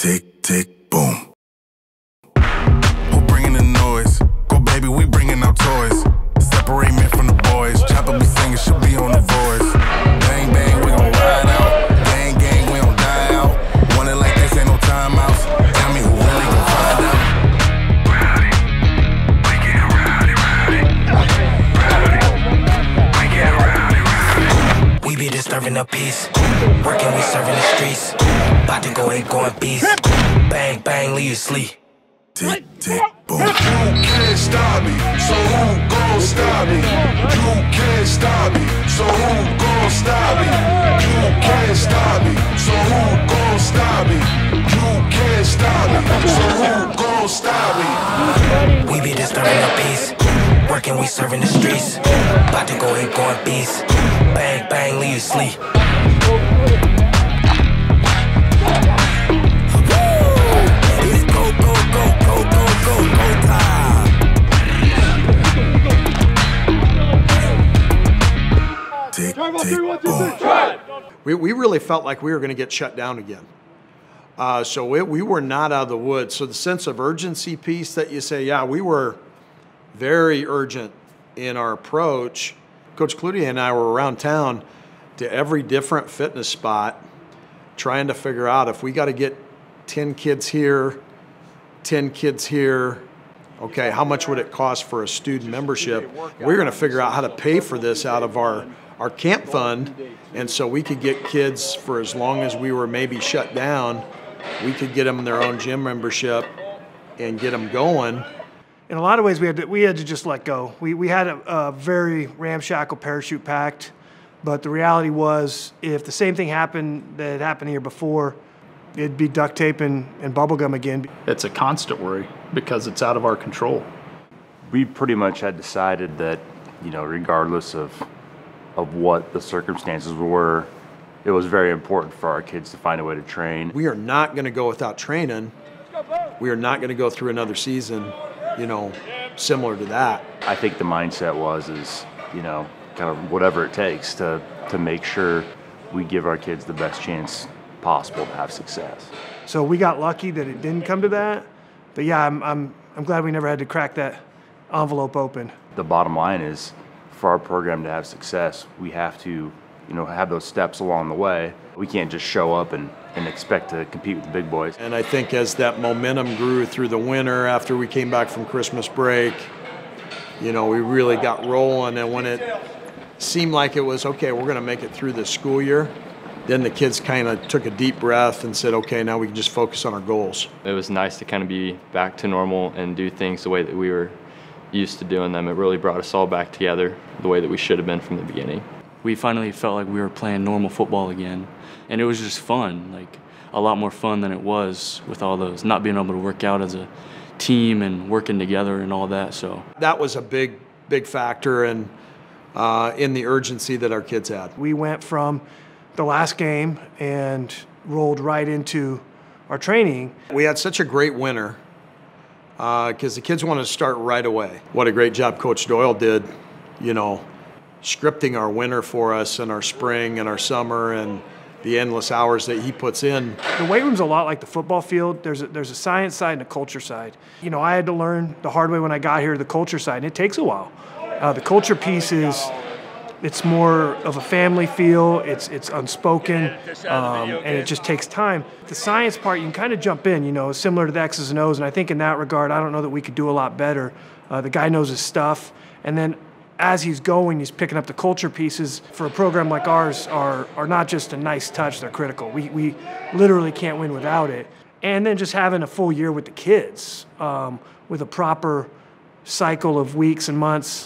tick, tick, boom. Who bringing the noise? Go baby, we bringing our toys. Separate men from the boys. Chopper be singing, she'll be on the voice. Bang, bang, we gon' ride out. Gang, gang, we don't die out. Want it like this, ain't no timeouts. Tell me who really gon' find out. Rowdy, we get rowdy, rowdy. Rowdy, we get rowdy, rowdy. We be disturbing the peace. Working, we serving the streets. About to go, ain't going beast. Bang, bang, leave you sleep. Tick, tick, boom. You can't stop me, so who gon' stop me? You can't stop me, so who gon' stop me? You can't stop me, so who gon' stop me? You can't stop me, so who gon' stop me? We be disturbing the peace. Working, we serving the streets. About to go, ain't going beast. Bang, bang, leave you sleep. Tick, tick, boom. We really felt like we were going to get shut down again. So we were not out of the woods. So the sense of urgency piece that you say, yeah, we were very urgent in our approach. Coach Cloutier and I were around town to every different fitness spot trying to figure out if we got to get 10 kids here, 10 kids here, okay, how much would it cost for a student membership? We're going to figure out how to pay for this out of our camp fund, and so we could get kids for as long as we were maybe shut down, we could get them their own gym membership and get them going. In a lot of ways, we had to just let go. We had a very ramshackle parachute packed, but the reality was if the same thing happened that had happened here before, it'd be duct tape and bubble gum again. It's a constant worry because it's out of our control. We pretty much had decided that, regardless of what the circumstances were, it was very important for our kids to find a way to train. We are not going to go without training. We are not going to go through another season, similar to that. I think the mindset is kind of whatever it takes to make sure we give our kids the best chance possible to have success. So we got lucky that it didn't come to that, but yeah, I'm glad we never had to crack that envelope open. The bottom line is, for our program to have success, we have to, have those steps along the way. We can't just show up and expect to compete with the big boys. And I think as that momentum grew through the winter after we came back from Christmas break, we really got rolling, and when it seemed like it was, okay, we're gonna make it through this school year, then the kids kind of took a deep breath and said, okay, now we can just focus on our goals. It was nice to kind of be back to normal and do things the way that we were used to doing them. It really brought us all back together the way that we should have been from the beginning. We finally felt like we were playing normal football again, and it was just fun, like a lot more fun than it was with all those not being able to work out as a team and working together and all that. So that was a big factor in the urgency that our kids had. We went from the last game and rolled right into our training. We had such a great winter because the kids wanted to start right away. What a great job Coach Doyle did, scripting our winter for us and our spring and our summer and the endless hours that he puts in. The weight room's a lot like the football field. There's a science side and a culture side. I had to learn the hard way when I got here, the culture side, and it takes a while. The culture piece it's more of a family feel, it's unspoken, and it just takes time. The science part, you can kind of jump in, similar to the X's and O's, and I think in that regard, I don't know that we could do a lot better. The guy knows his stuff, and then as he's going, he's picking up the culture pieces. For a program like ours are not just a nice touch, they're critical. We literally can't win without it. And then just having a full year with the kids, with a proper cycle of weeks and months,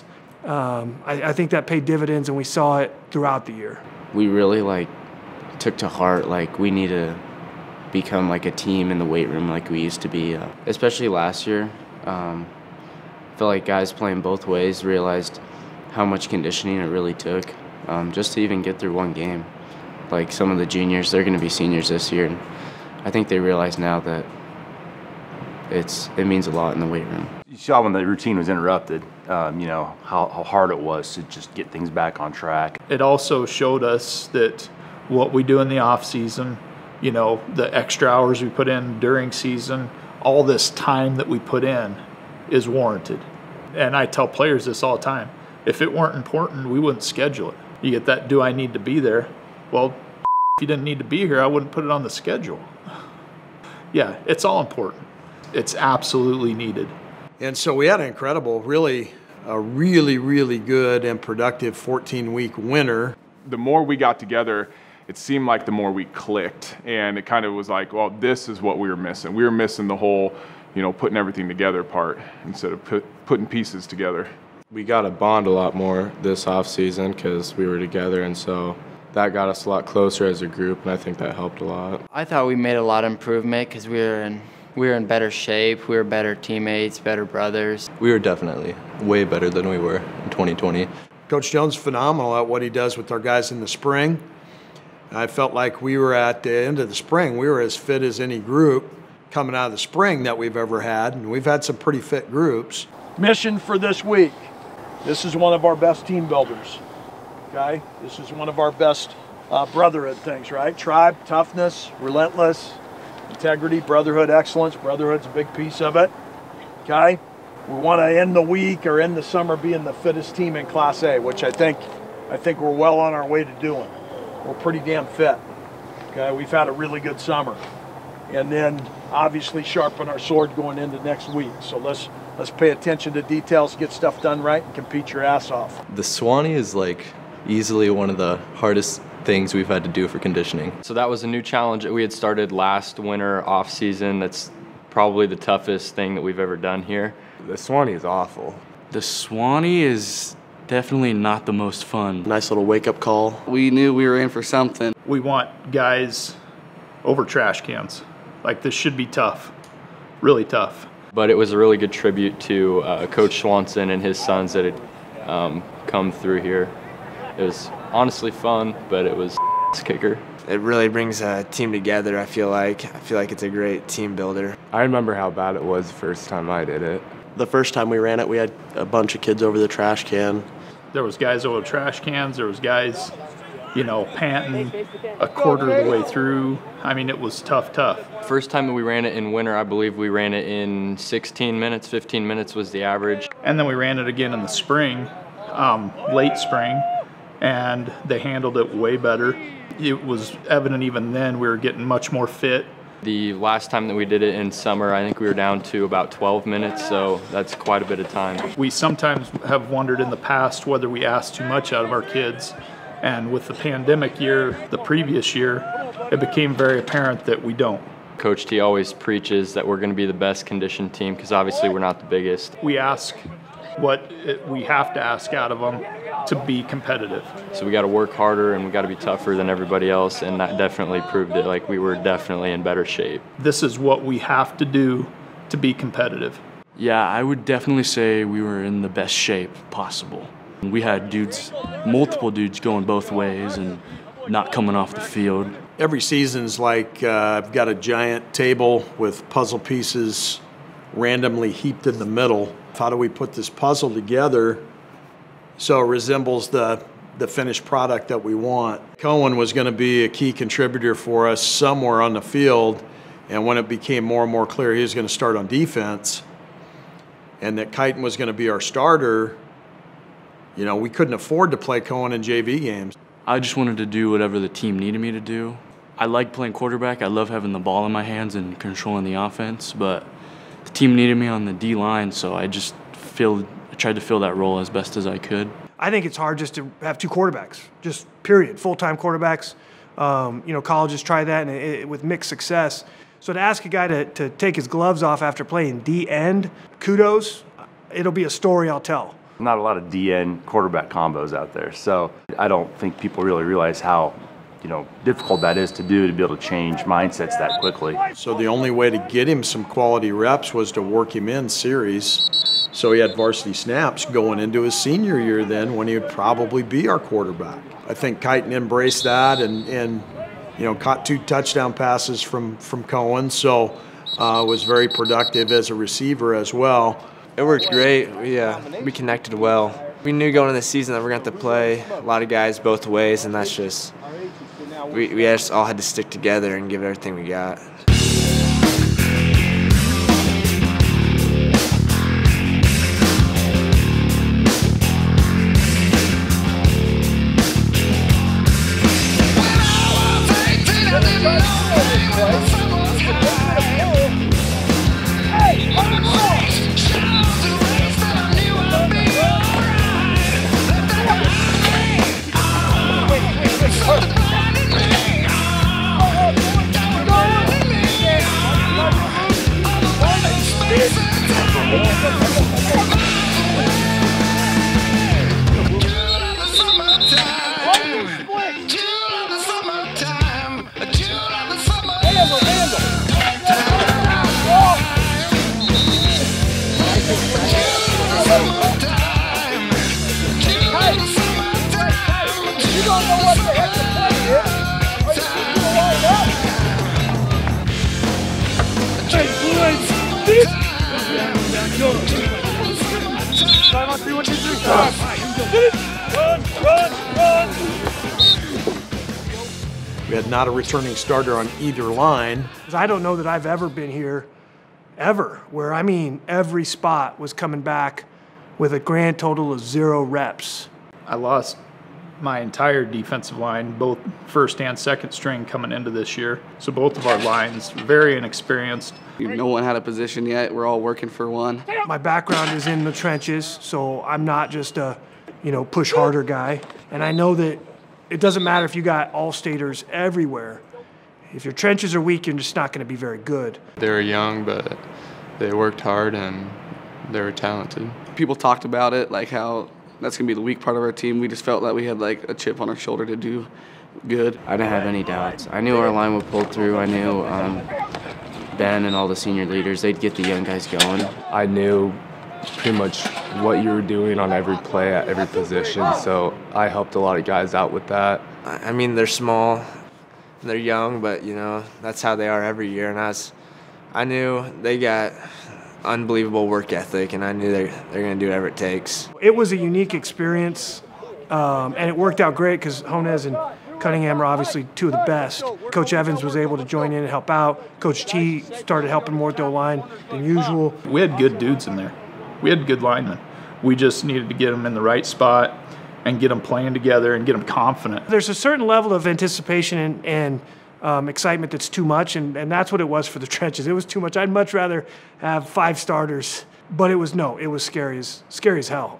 I think that paid dividends, and we saw it throughout the year. We really took to heart we need to become a team in the weight room like we used to be. Especially last year, I feel like guys playing both ways realized how much conditioning it really took just to even get through one game. Some of the juniors, they're going to be seniors this year, and I think they realize now that it means a lot in the weight room. You saw when the routine was interrupted, how hard it was to just get things back on track. It also showed us that what we do in the off season You know, the extra hours we put in during season, all this time that we put in is warranted. And I tell players this all the time. If it weren't important, we wouldn't schedule it. You get that, do I need to be there? Well, if you didn't need to be here, I wouldn't put it on the schedule. Yeah, it's all important. It's absolutely needed. And so we had an incredible, really good and productive 14-week winter. The more we got together, it seemed like the more we clicked. And it kind of was like, well, this is what we were missing. We were missing the whole, you know, putting everything together part instead of putting pieces together. We got to bond a lot more this off season because we were together, and so that got us a lot closer as a group, and I think that helped a lot. I thought we made a lot of improvement because we were in better shape. We were better teammates, better brothers. We were definitely way better than we were in 2020. Coach Jones is phenomenal at what he does with our guys in the spring. I felt like we were at the end of the spring, we were as fit as any group coming out of the spring that we've ever had, and we've had some pretty fit groups. Mission for this week. This is one of our best team builders, okay? This is one of our best brotherhood things, right? Tribe, toughness, relentless, integrity, brotherhood, excellence. Brotherhood's a big piece of it, okay? We want to end the week or end the summer being the fittest team in Class A, which I think we're well on our way to doing. We're pretty damn fit, okay? We've had a really good summer. And then obviously sharpen our sword going into next week. So let's pay attention to details, get stuff done right, and compete your ass off. The Swanee is like easily one of the hardest things we've had to do for conditioning. So that was a new challenge that we had started last winter off season. That's probably the toughest thing that we've ever done here. The Swanee is awful. The Swanee is definitely not the most fun. Nice little wake-up call. We knew we were in for something. We want guys over trash cans. Like, this should be tough, really tough. But it was a really good tribute to Coach Swanson and his sons that had come through here. It was honestly fun, but it was kicker. It really brings a team together, I feel like. It's a great team builder. I remember how bad it was the first time I did it. The first time we ran it, we had a bunch of kids over the trash can. There was guys over trash cans. There was guys, you know, panting a quarter of the way through. I mean, it was tough. First time that we ran it in winter, I believe we ran it in 16 minutes, 15 minutes was the average. And then we ran it again in the spring, late spring, and they handled it way better. It was evident even then we were getting much more fit. The last time that we did it in summer, I think we were down to about 12 minutes, so that's quite a bit of time. We sometimes have wondered in the past whether we asked too much out of our kids. And with the pandemic year, the previous year, it became very apparent that we don't. Coach T always preaches that we're going to be the best conditioned team because obviously we're not the biggest. We ask what we have to ask out of them to be competitive. So we got to work harder and we got to be tougher than everybody else, and that definitely proved it. Like, we were definitely in better shape. This is what we have to do to be competitive. Yeah, I would definitely say we were in the best shape possible. We had multiple dudes going both ways and not coming off the field. Every season's like I've got a giant table with puzzle pieces randomly heaped in the middle. How do we put this puzzle together so it resembles the finished product that we want? Cohen was going to be a key contributor for us somewhere on the field, and when it became more and more clear he was going to start on defense and that Kighton was going to be our starter, you know, we couldn't afford to play Cohen in JV games. I just wanted to do whatever the team needed me to do. I like playing quarterback. I love having the ball in my hands and controlling the offense, but the team needed me on the D-line, so I tried to fill that role as best as I could. I think it's hard just to have two quarterbacks, just period, full-time quarterbacks. You know, colleges try that and with mixed success. So to ask a guy to take his gloves off after playing D-end, kudos, it'll be a story I'll tell. Not a lot of DN quarterback combos out there, so I don't think people really realize how, you know, difficult that is to do, to be able to change mindsets that quickly. So the only way to get him some quality reps was to work him in series. So he had varsity snaps going into his senior year then, when he would probably be our quarterback. I think Kighton embraced that and you know, caught 2 touchdown passes from Cohen, so was very productive as a receiver as well. It worked great. We connected well. We knew going into the season that we're going to have to play a lot of guys both ways, and that's we just all had to stick together and give everything we got. We had not a returning starter on either line. I don't know that I've ever been here, ever, where, I mean, every spot was coming back with a grand total of 0 reps. I lost my entire defensive line, both first and second string coming into this year. So both of our lines, very inexperienced. No one had a position yet. We're all working for one. My background is in the trenches, so I'm not just a, push harder guy. And I know that it doesn't matter if you got all-staters everywhere. If your trenches are weak, you're just not going to be very good. They were young, but they worked hard and they were talented. People talked about it, like how that's going to be the weak part of our team. We just felt that we had like a chip on our shoulder to do good. I didn't have any doubts. I knew our line would pull through. I knew Ben and all the senior leaders, they'd get the young guys going. I knew pretty much what you were doing on every play at every position, so I helped a lot of guys out with that. I mean, they're small, they're young, but that's how they are every year. And I knew they got unbelievable work ethic, and I knew they're going to do whatever it takes. It was a unique experience, and it worked out great because Honez and Cunningham are obviously two of the best. Coach Evans was able to join in and help out. Coach T started helping more with the line than usual. We had good dudes in there. We had good linemen. We just needed to get them in the right spot and get them playing together and get them confident. There's a certain level of anticipation and excitement that's too much, and that's what it was for the trenches. It was too much. I'd much rather have 5 starters, but it was scary as hell.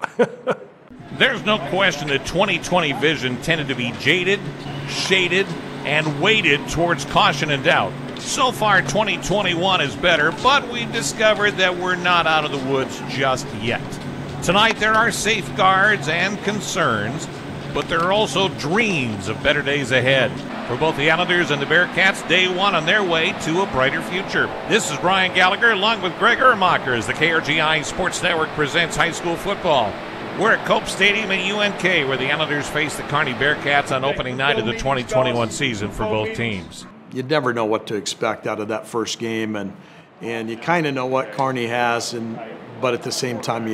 There's no question that 2020 vision tended to be jaded, shaded, and weighted towards caution and doubt. So far, 2021 is better, but we've discovered that we're not out of the woods just yet. Tonight, there are safeguards and concerns, but there are also dreams of better days ahead. For both the Islanders and the Bearcats, day one on their way to a brighter future. This is Brian Gallagher along with Greg Ermacher as the KRGI Sports Network presents high school football. We're at Cope Stadium in UNK, where the Islanders face the Kearney Bearcats on opening night of the 2021 season for both teams. You never know what to expect out of that first game, and you kind of know what Kearney has, but at the same time,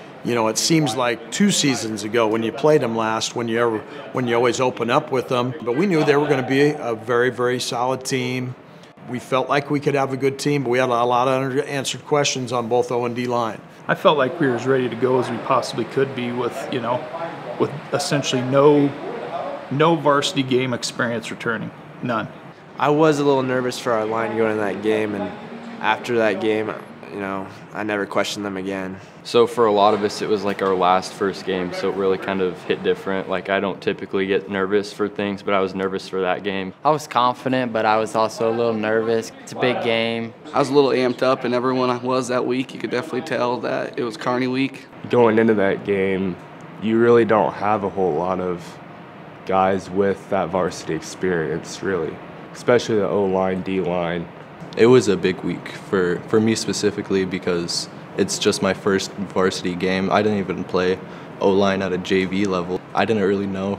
it seems like 2 seasons ago when you played them last, when you always open up with them. But we knew they were going to be a very, very solid team. We felt like we could have a good team, but we had a lot of unanswered questions on both O and D line. I felt like we were as ready to go as we possibly could be with essentially no varsity game experience returning, none. I was a little nervous for our line going in that game, and after that game, I never questioned them again. So for a lot of us, it was like our first game, so it really kind of hit different. Like, I don't typically get nervous for things, but I was nervous for that game. I was confident, but I was also a little nervous. It's a big game. I was a little amped up, and everyone was that week. You could definitely tell that it was Kearney week. Going into that game, you really don't have a whole lot of guys with that varsity experience, really, especially the O-line, D-line. It was a big week for me specifically because it's just my first varsity game. I didn't even play O-line at a JV level. I didn't really know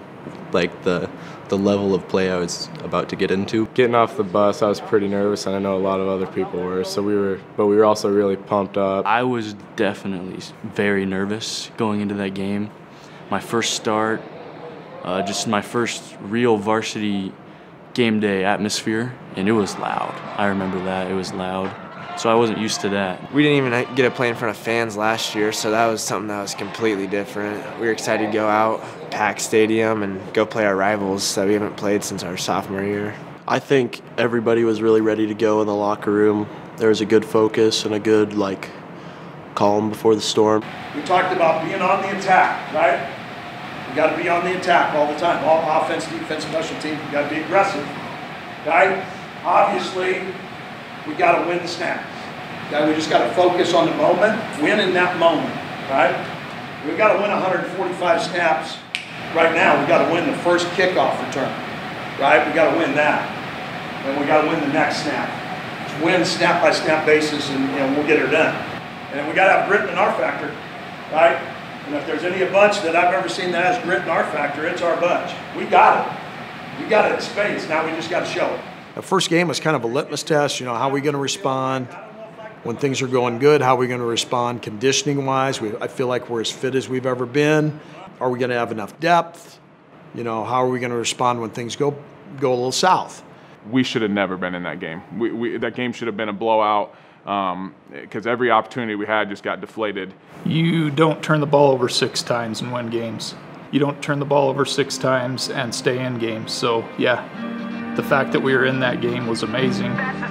the level of play I was about to get into. Getting off the bus, I was pretty nervous, and I know a lot of other people were. But we were also really pumped up. I was definitely very nervous going into that game. My first start, just my first real varsity game day atmosphere, and it was loud. I remember that. It was loud. So I wasn't used to that. We didn't even get to play in front of fans last year, so that was something that was completely different. We were excited to go out, pack stadium, and go play our rivals that we haven't played since our sophomore year. I think everybody was really ready to go in the locker room. There was a good focus and a good, calm before the storm. We talked about being on the attack, right? You got to be on the attack all the time. All offense, defense, special teams, you got to be aggressive, right? Obviously, we got to win the snap. Okay? We just got to focus on the moment, win in that moment, right? We've got to win 145 snaps right now. We got to win the first kickoff return, right? We got to win that, and we got to win the next snap. Just win snap by snap basis, and we'll get her done. And then we got to have grit in our factor, right? And if there's any bunch that I've ever seen that has grit in our factor, it's our bunch. We got it. We got it in spades. Now we just got to show it. The first game was kind of a litmus test. How are we going to respond when things are going good? How are we going to respond conditioning-wise? I feel like we're as fit as we've ever been. Are we going to have enough depth? How are we going to respond when things go a little south? We should have never been in that game. That game should have been a blowout because every opportunity we had just got deflated. You don't turn the ball over 6 times and win games. You don't turn the ball over 6 times and stay in games. So, yeah. The fact that we were in that game was amazing.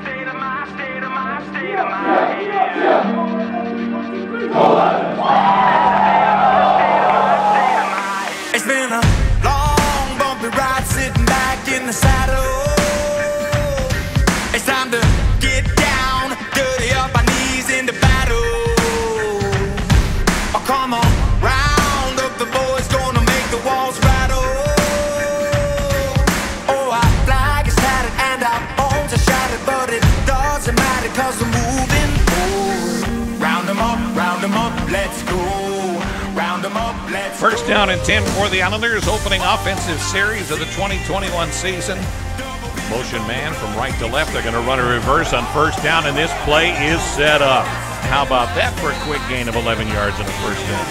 It's been a long, bumpy ride sitting back in the saddle. It's time to get down, dirty up our knees into battle. Oh, come on, round up the boys, gonna make the walls rattle. But it doesn't matter cause we're moving forward. Round them up, let's go. Round them up, let's go. First down and 10 for the Islanders, opening offensive series of the 2021 season. Motion man from right to left. They're going to run a reverse on first down, and this play is set up. How about that for a quick gain of 11 yards and a first down?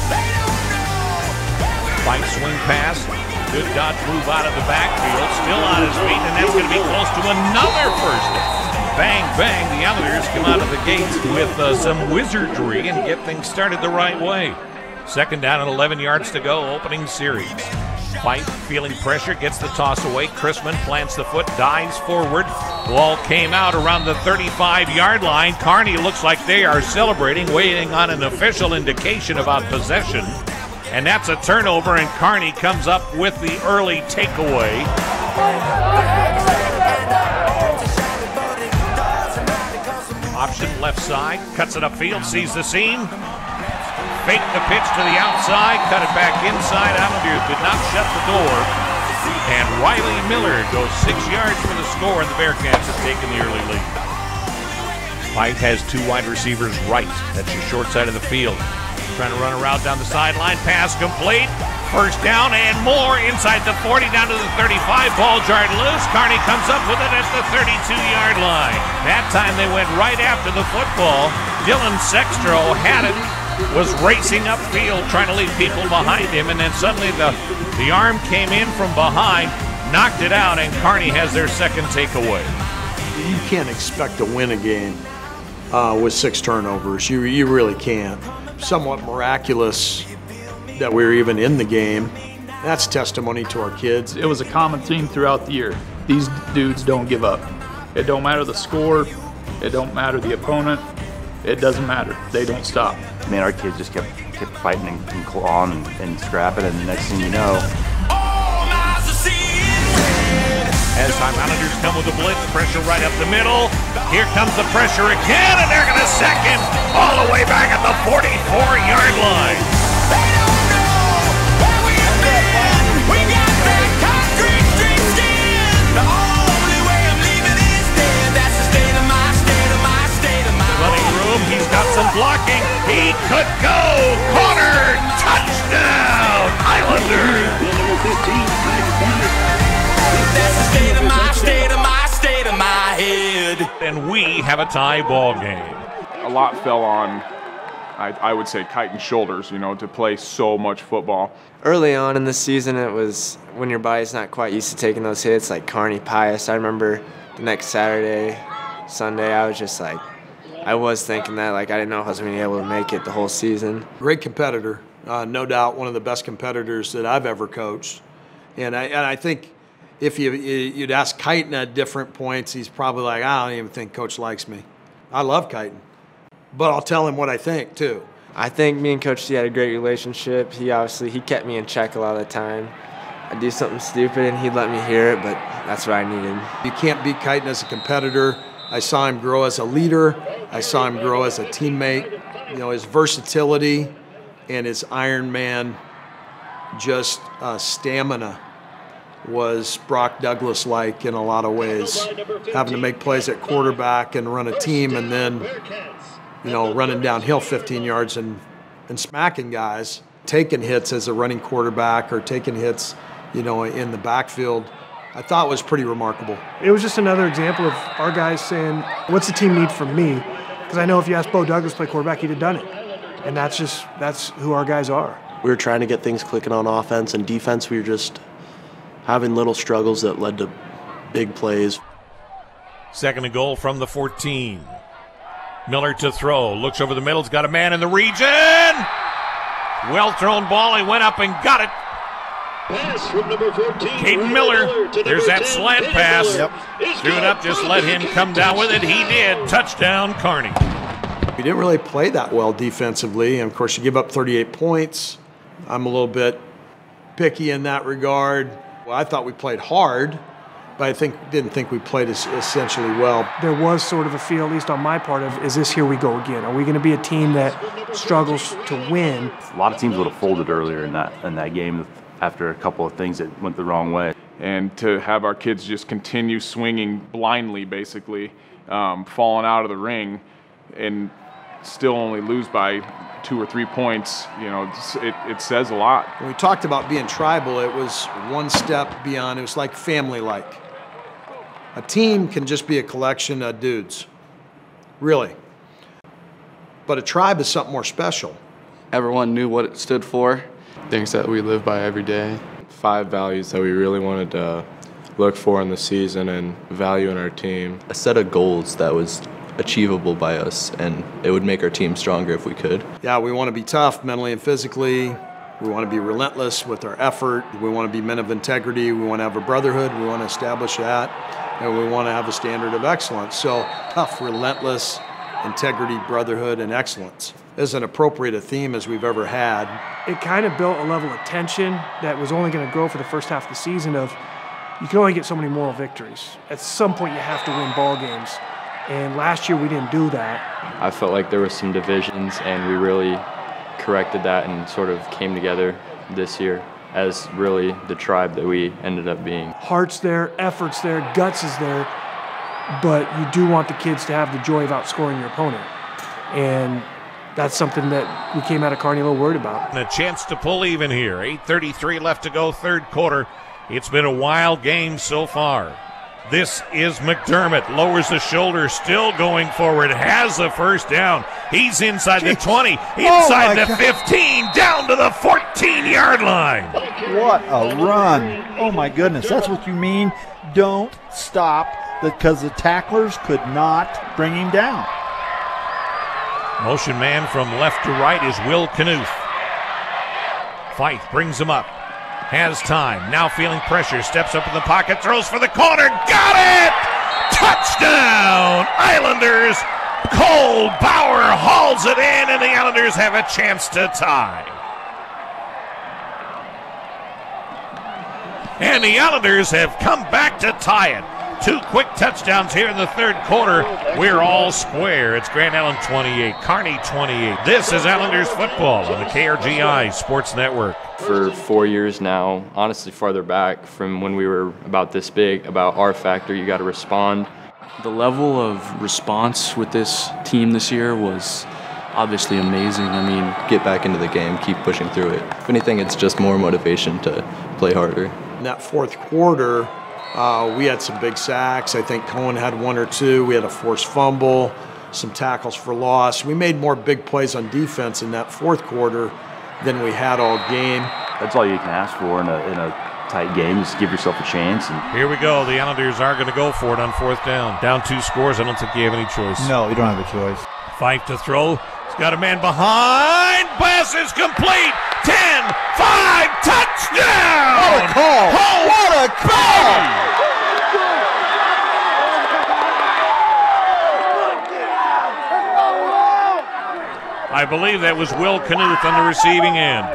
Fight swing pass. Good dodge move out of the backfield, still on his feet, and that's going to be close to another first down. Bang, bang, the Islanders come out of the gates with some wizardry and get things started the right way. Second down and 11 yards to go, opening series. Fight, feeling pressure, gets the toss away. Chrisman plants the foot, dives forward. Ball came out around the 35-yard line. Kearney looks like they are celebrating, waiting on an official indication about possession. And that's a turnover, and Kearney comes up with the early takeaway. Option left side, cuts it upfield, sees the seam. Fake the pitch to the outside, cut it back inside. Islanders did not shut the door. And Riley Miller goes 6 yards for the score, and the Bearcats have taken the early lead. Fight has 2 wide receivers right. That's your short side of the field. Trying to run a route down the sideline, pass complete, first down and more inside the 40, down to the 35, ball jarred loose. Kearney comes up with it at the 32-yard line. That time they went right after the football. Dylan Sextro had it, was racing upfield trying to leave people behind him, and then suddenly the arm came in from behind, knocked it out, and Kearney has their second takeaway. You can't expect to win a game with 6 turnovers. You really can't. Somewhat miraculous that we were even in the game. That's testimony to our kids. It was a common theme throughout the year. These dudes don't give up. It don't matter the score. It don't matter the opponent. It doesn't matter. They don't stop. Man, our kids just kept fighting and clawing and scrapping, and the next thing you know. As time Islanders come with a blitz, pressure right up the middle. Here comes the pressure again, and they're going to sack him all the way back at the 44-yard line. They don't know where we have been. We got that concrete street skin. The only way I'm leaving is dead. That's the state of my running room. He's got some blocking. He could go. Corner. Touchdown. Islanders. That's the state of my head. And we have a tie ball game. A lot fell on I would say chitin shoulders, you know, to play so much football. Early on in the season, it was when your body's not quite used to taking those hits, like Carney Pius. I remember the next Saturday, Sunday, I was just like, I was thinking that, like, I didn't know if I was going to be able to make it the whole season. Great competitor, no doubt one of the best competitors that I've ever coached. And I think if you'd ask Chitin at different points, he's probably like, I don't even think Coach likes me. I love Chitin, but I'll tell him what I think too. I think me and Coach C had a great relationship. He kept me in check a lot of the time. I'd do something stupid and he'd let me hear it, but that's what I needed. You can't beat Chitin as a competitor. I saw him grow as a leader. I saw him grow as a teammate. You know, his versatility and his Ironman just stamina was Brock Douglas-like in a lot of ways, having to make plays at quarterback and run a team, and then, you know, running downhill 15 yards and smacking guys, taking hits as a running quarterback or taking hits, you know, in the backfield. I thought was pretty remarkable. It was just another example of our guys saying, what's the team need from me? Because I know if you asked Bo Douglas to play quarterback, he'd have done it. And that's who our guys are. We were trying to get things clicking on offense, and defense we were just having little struggles that led to big plays. 2nd and goal from the 14. Miller to throw, looks over the middle, he's got a man in the region. Well thrown ball, he went up and got it. Pass from number 14. Caden Miller, there's that slant pass. Threw it up, just let him come down with it. He did. Touchdown, Kearney. We didn't really play that well defensively, and of course you give up 38 points. I'm a little bit picky in that regard. Well, I thought we played hard, but I didn't think we played essentially well. There was sort of a feel, at least on my part, of, is this here we go again? Are we going to be a team that struggles to win? A lot of teams would have folded earlier in that game after a couple of things that went the wrong way. And to have our kids just continue swinging blindly, basically, falling out of the ring, and still only lose by 2 or 3 points, you know, it says a lot. When we talked about being tribal, it was one step beyond. It was like family-like. A team can just be a collection of dudes, really. But a tribe is something more special. Everyone knew what it stood for. Things that we live by every day. 5 values that we really wanted to look for in the season and value in our team. A set of goals that was achievable by us, and it would make our team stronger if we could. Yeah, we want to be tough mentally and physically. We want to be relentless with our effort. We want to be men of integrity. We want to have a brotherhood. We want to establish that. And we want to have a standard of excellence. So tough, relentless, integrity, brotherhood, and excellence is an appropriate a theme as we've ever had. It kind of built a level of tension that was only going to grow for the first half of the season of you can only get so many moral victories. At some point you have to win ball games. And last year we didn't do that. I felt like there was some divisions, and we really corrected that and sort of came together this year as really the tribe that we ended up being. Heart's there, effort's there, guts is there, but you do want the kids to have the joy of outscoring your opponent. And that's something that we came out of Kearney a little worried about. And a chance to pull even here. 8:33 left to go, 3rd quarter. It's been a wild game so far. This is McDermott, lowers the shoulder, still going forward, has the first down. He's inside the 20, inside the 15, down to the 14-yard line. What a run. Oh, my goodness. That's what you mean. Don't stop, because the tacklers could not bring him down. Motion man from left to right is Will Knuth. Fife brings him up. Has time, now feeling pressure, steps up in the pocket, throws for the corner, got it! Touchdown, Islanders! Cole Bauer hauls it in, and the Islanders have a chance to tie. And the Islanders have come back to tie it. 2 quick touchdowns here in the 3rd quarter. We're all square. It's Grand Island 28, Kearney 28. This is Islanders football on the KRGI Sports Network. For 4 years now, honestly farther back from when we were about this big, about our factor, you got to respond. The level of response with this team this year was obviously amazing. I mean, get back into the game, keep pushing through it. If anything, it's just more motivation to play harder. In that 4th quarter, we had some big sacks. I think Cohen had 1 or 2. We had a forced fumble. some tackles for loss. We made more big plays on defense in that fourth quarter than we had all game. That's all you can ask for in a tight game. Just give yourself a chance. And Here we go. The Islanders are going to go for it on fourth down. Down 2 scores. I don't think you have any choice. No, you don't have a choice. Fife to throw. He's got a man behind. Pass is complete. 10, 5, touchdown! What a call! Oh, What a call! I believe that was Will Knuth on the receiving end.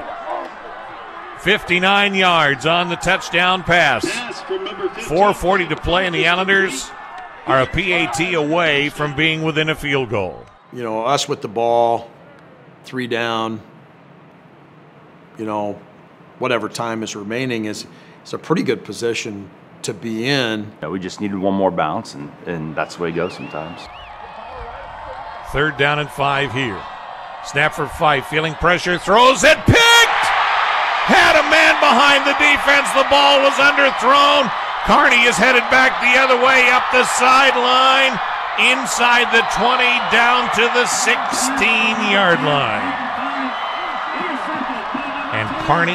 59 yards on the touchdown pass. 4:40 to play, and the Islanders are a PAT away from being within a field goal. You know, us with the ball, 3 down, you know, whatever time is remaining is a pretty good position to be in. we just needed one more bounce, and that's the way it goes sometimes. 3rd down and 5 here. Snap for Fife, feeling pressure, throws it, picked! Had a man behind the defense, the ball was underthrown. Kearney is headed back the other way up the sideline, inside the 20, down to the 16-yard line. And Kearney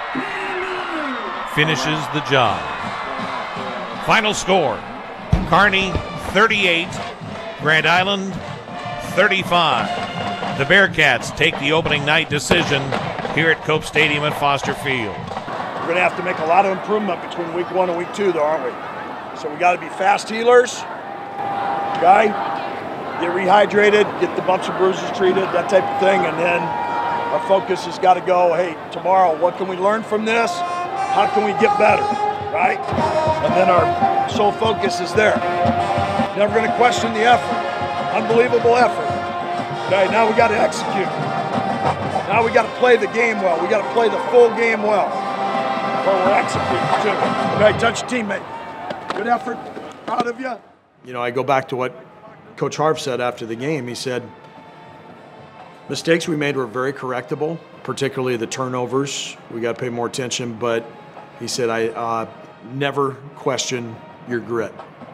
finishes the job. Final score, Kearney 38, Grand Island 35. The Bearcats take the opening night decision here at Cope Stadium in Foster Field. We're going to have to make a lot of improvement between week 1 and week 2, though, aren't we? So we got to be fast healers, okay? Get rehydrated, get the bumps and bruises treated, that type of thing, and then our focus has got to go, hey, tomorrow, what can we learn from this? How can we get better, right? And then our sole focus is there. Never going to question the effort. Unbelievable effort. Okay, now we got to execute. Now we got to play the game well. We got to play the full game well. But we're executing too. Okay, touch your teammate. Good effort. Proud of you. You know, I go back to what Coach Harv said after the game. He said, mistakes we made were very correctable, particularly the turnovers. We got to pay more attention, but he said, I never question your grit.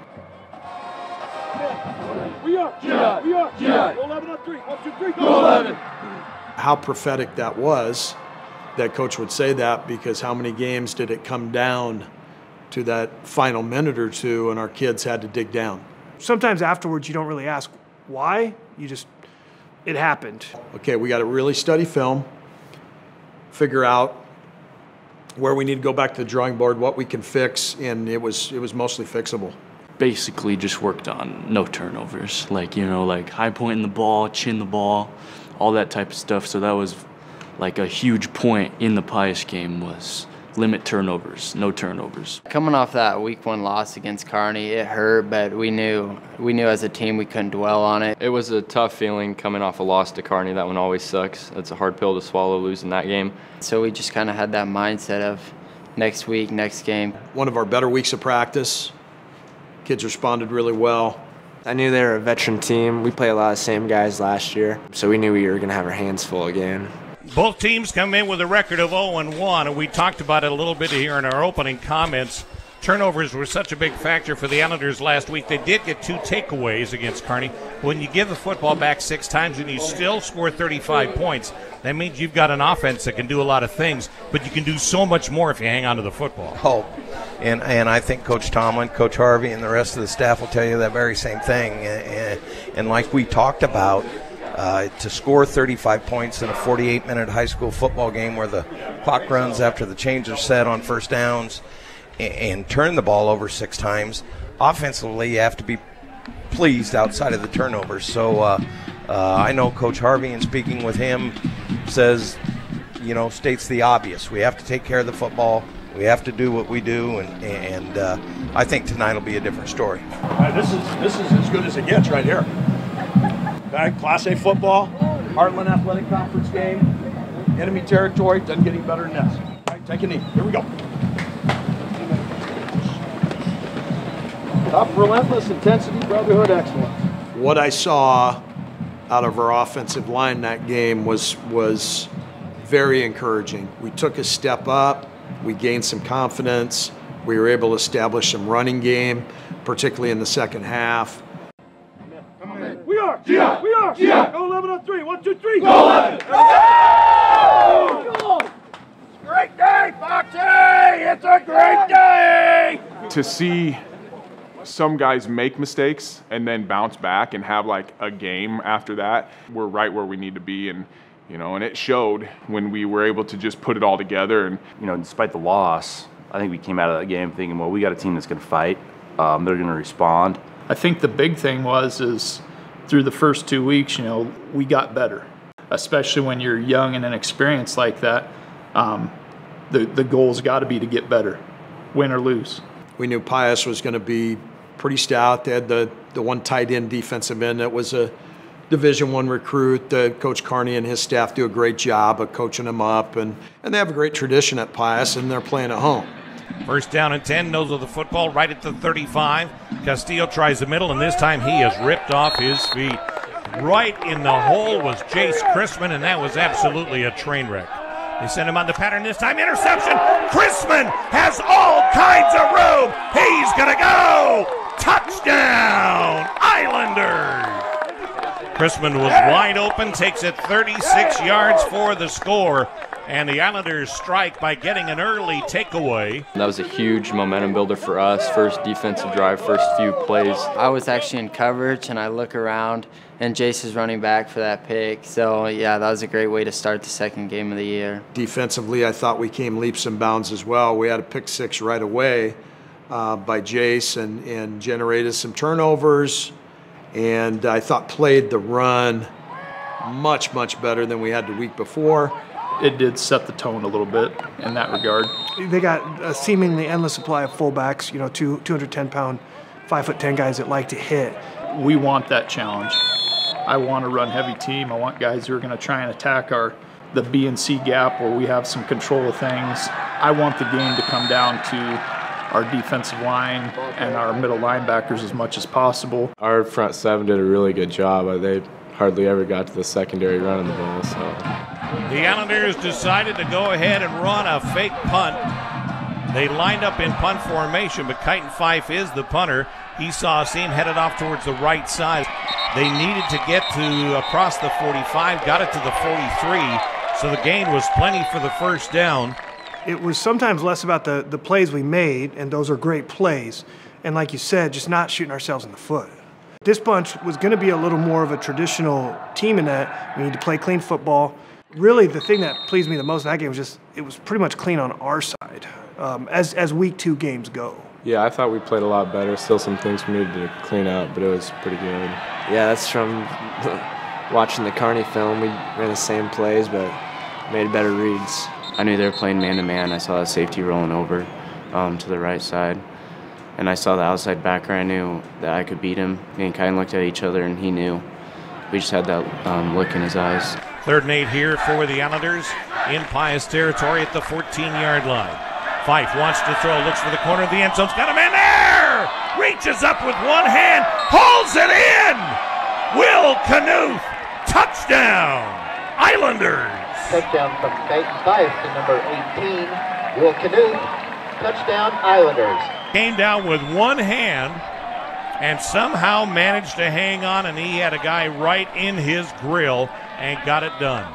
We are. We are. 11 on 3. 1, 2, 3. Go 11. How prophetic that was that Coach would say that, because how many games did it come down to that final minute or two and our kids had to dig down? Sometimes afterwards you don't really ask why. You just, it happened. Okay, we got to really study film, figure out where we need to go back to the drawing board, what we can fix, and it was mostly fixable. Basically just worked on no turnovers, like high pointing the ball, chin the ball, all that type of stuff. So that was like a huge point in the Pius game, was limit turnovers, no turnovers. Coming off that week 1 loss against Kearney, it hurt, but we knew as a team we couldn't dwell on it. It was a tough feeling coming off a loss to Kearney. That one always sucks. It's a hard pill to swallow, losing that game. So we just kind of had that mindset of next week, next game. One of our better weeks of practice. Kids responded really well. I knew they were a veteran team. We played a lot of the same guys last year, so we knew we were going to have our hands full again. Both teams come in with a record of 0-1, and we talked about it a little bit here in our opening comments. Turnovers were such a big factor for the Islanders last week. They did get 2 takeaways against Kearney. When you give the football back 6 times and you still score 35 points, that means you've got an offense that can do a lot of things, but you can do so much more if you hang on to the football. Hope. And I think Coach Tomlin, Coach Harvey, and the rest of the staff will tell you that very same thing. And like we talked about, to score 35 points in a 48-minute high school football game where the clock runs after the change are set on first downs and turn the ball over 6 times, offensively you have to be pleased outside of the turnovers. So I know Coach Harvey, in speaking with him, says, states the obvious. We have to take care of the football. We have to do what we do, and I think tonight will be a different story. This is as good as it gets right here. Okay, Class A football, Heartland Athletic Conference game, enemy territory, doesn't get any better than this. All right, take a knee. Here we go. Tough, relentless, intensity, brotherhood, excellence. What I saw out of our offensive line that game was very encouraging. We took a step up. We gained some confidence. We were able to establish some running game, particularly in the second half. We are. We are. Go 11 on 3. 1, 2, 3. Go 11. Great day, Foxy! It's a great day! To see some guys make mistakes and then bounce back and have like a game after that, we're right where we need to be. And and it showed when we were able to just put it all together. And despite the loss, I think we came out of that game thinking, well, we got a team that's going to fight. They're going to respond. I think the big thing is through the first 2 weeks, we got better, especially when you're young and inexperienced like that. The goal's got to be to get better, win or lose. We knew Pius was going to be pretty stout. They had the one tight end defensive end that was a Division I recruit. Coach Carney and his staff do a great job of coaching him up, and they have a great tradition at Pius, and they're playing at home. First down and 10, nose of the football right at the 35. Castillo tries the middle, and this time he is ripped off his feet. Right in the hole was Jace Chrisman, and that was absolutely a train wreck. They send him on the pattern this time. Interception. Chrisman has all kinds of room. He's going to go. Touchdown, Islanders. Chrisman was wide open, takes it 36 yards for the score. And the Islanders strike by getting an early takeaway. That was a huge momentum builder for us. First defensive drive, first few plays. I was actually in coverage, and I look around, and Jace is running back for that pick. So, yeah, that was a great way to start the second game of the year. Defensively, I thought we came leaps and bounds as well. We had a pick six right away by Jace and generated some turnovers. And I thought played the run much, much better than we had the week before. It did set the tone a little bit in that regard. They got a seemingly endless supply of fullbacks, 210-pound, 5'10" guys that like to hit. We want that challenge. I want a run-heavy team. I want guys who are going to try and attack the B and C gap where we have some control of things. I want the game to come down to our defensive line and our middle linebackers as much as possible. Our front seven did a really good job. They hardly ever got to the secondary running the ball. So the Islanders decided to go ahead and run a fake punt. They lined up in punt formation, but Kyton Fife is the punter. He saw a seam headed off towards the right side. They needed to get to across the 45, got it to the 43, so the gain was plenty for the first down. It was sometimes less about the plays we made, and those are great plays, and like you said, just not shooting ourselves in the foot. This bunch was going to be a little more of a traditional team in that we need to play clean football. Really, the thing that pleased me the most in that game was it was pretty much clean on our side as week 2 games go. Yeah, I thought we played a lot better. Still some things we needed to clean up, but it was pretty good. Yeah, that's from watching the Carney film. We ran the same plays, but made better reads. I knew they were playing man-to-man. I saw the safety rolling over to the right side. And I saw the outside backer. I knew that I could beat him. Me and Kyton looked at each other, and he knew. We just had that look in his eyes. 3rd and 8 here for the Islanders in Pius territory at the 14-yard line. Fife wants to throw, looks for the corner of the end zone. Got a man there! Reaches up with one hand, pulls it in! Will Knuth, touchdown, Islanders! Touchdown from Kyton Fife to number 18, Will Knuth, touchdown Islanders. Came down with one hand and somehow managed to hang on, and he had a guy right in his grill and got it done.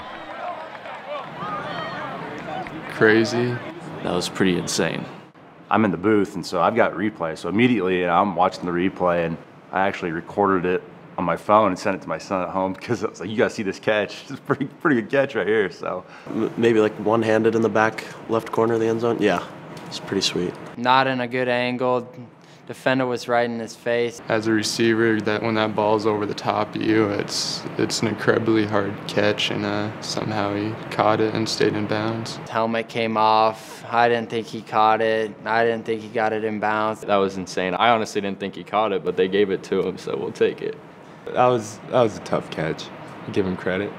Crazy. That was pretty insane. I'm in the booth, and so I've got replay. So immediately I'm watching the replay, and I actually recorded it on my phone and sent it to my son at home because I was like, you got to see this catch. It's a pretty good catch right here. So maybe like one-handed in the back left corner of the end zone. Yeah, it's pretty sweet. Not in a good angle. Defender was right in his face. As a receiver, that when that ball's over the top of you, it's an incredibly hard catch, and somehow he caught it and stayed in bounds. Helmet came off. I didn't think he caught it. I didn't think he got it in bounds. That was insane. I honestly didn't think he caught it, but they gave it to him, so we'll take it. That was a tough catch. I give him credit.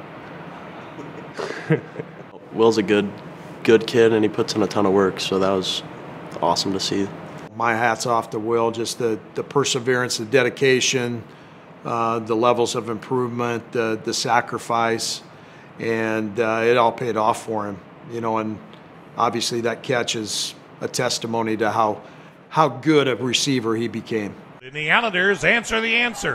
Will's a good kid, and he puts in a ton of work, so that was awesome to see. My hat's off to Will, just the perseverance, the dedication, the levels of improvement, the sacrifice, and it all paid off for him. And obviously that catch is a testimony to how good a receiver he became. And the Islanders answer the answer.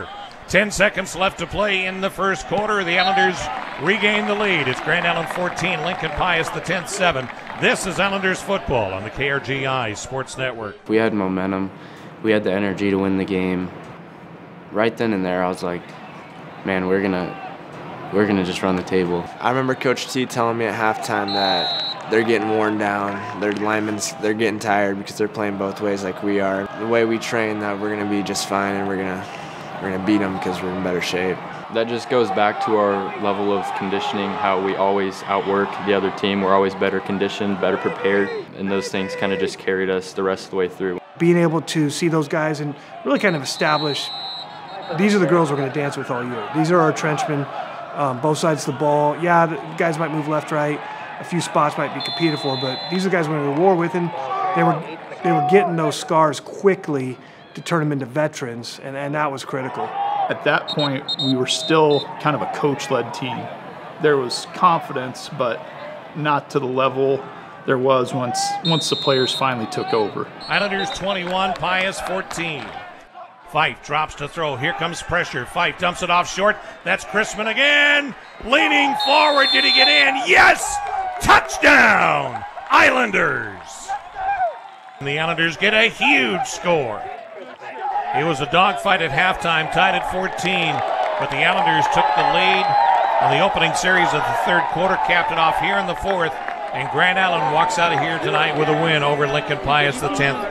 10 seconds left to play in the first quarter. The Islanders regain the lead. It's Grand Island 14, Lincoln Pius the 10th 7. This is Islanders football on the KRGI Sports Network. We had momentum. We had the energy to win the game. Right then and there, I was like, man, we're gonna just run the table. I remember Coach T telling me at halftime that they're getting worn down. Their linemen, they're getting tired because they're playing both ways like we are. The way we train, that we're gonna be just fine, and we're gonna beat them because we're in better shape. That just goes back to our level of conditioning, how we always outwork the other team. We're always better conditioned, better prepared, and those things kind of just carried us the rest of the way through. Being able to see those guys and really kind of establish, these are the girls we're going to dance with all year. These are our trenchmen, both sides of the ball. Yeah, the guys might move left, right. A few spots might be competed for, but these are the guys we're going to war with, and they were getting those scars quickly to turn them into veterans, and that was critical. At that point, we were still kind of a coach-led team. There was confidence, but not to the level there was once the players finally took over. Islanders 21, Pius 14. Fife drops to throw. Here comes pressure. Fife dumps it off short. That's Chrisman again. Leaning forward. Did he get in? Yes! Touchdown! Islanders! And the Islanders get a huge score. It was a dogfight at halftime, tied at 14, but the Islanders took the lead in the opening series of the third quarter, capped it off here in the fourth, and Grand Island walks out of here tonight with a win over Lincoln Pius the 10th,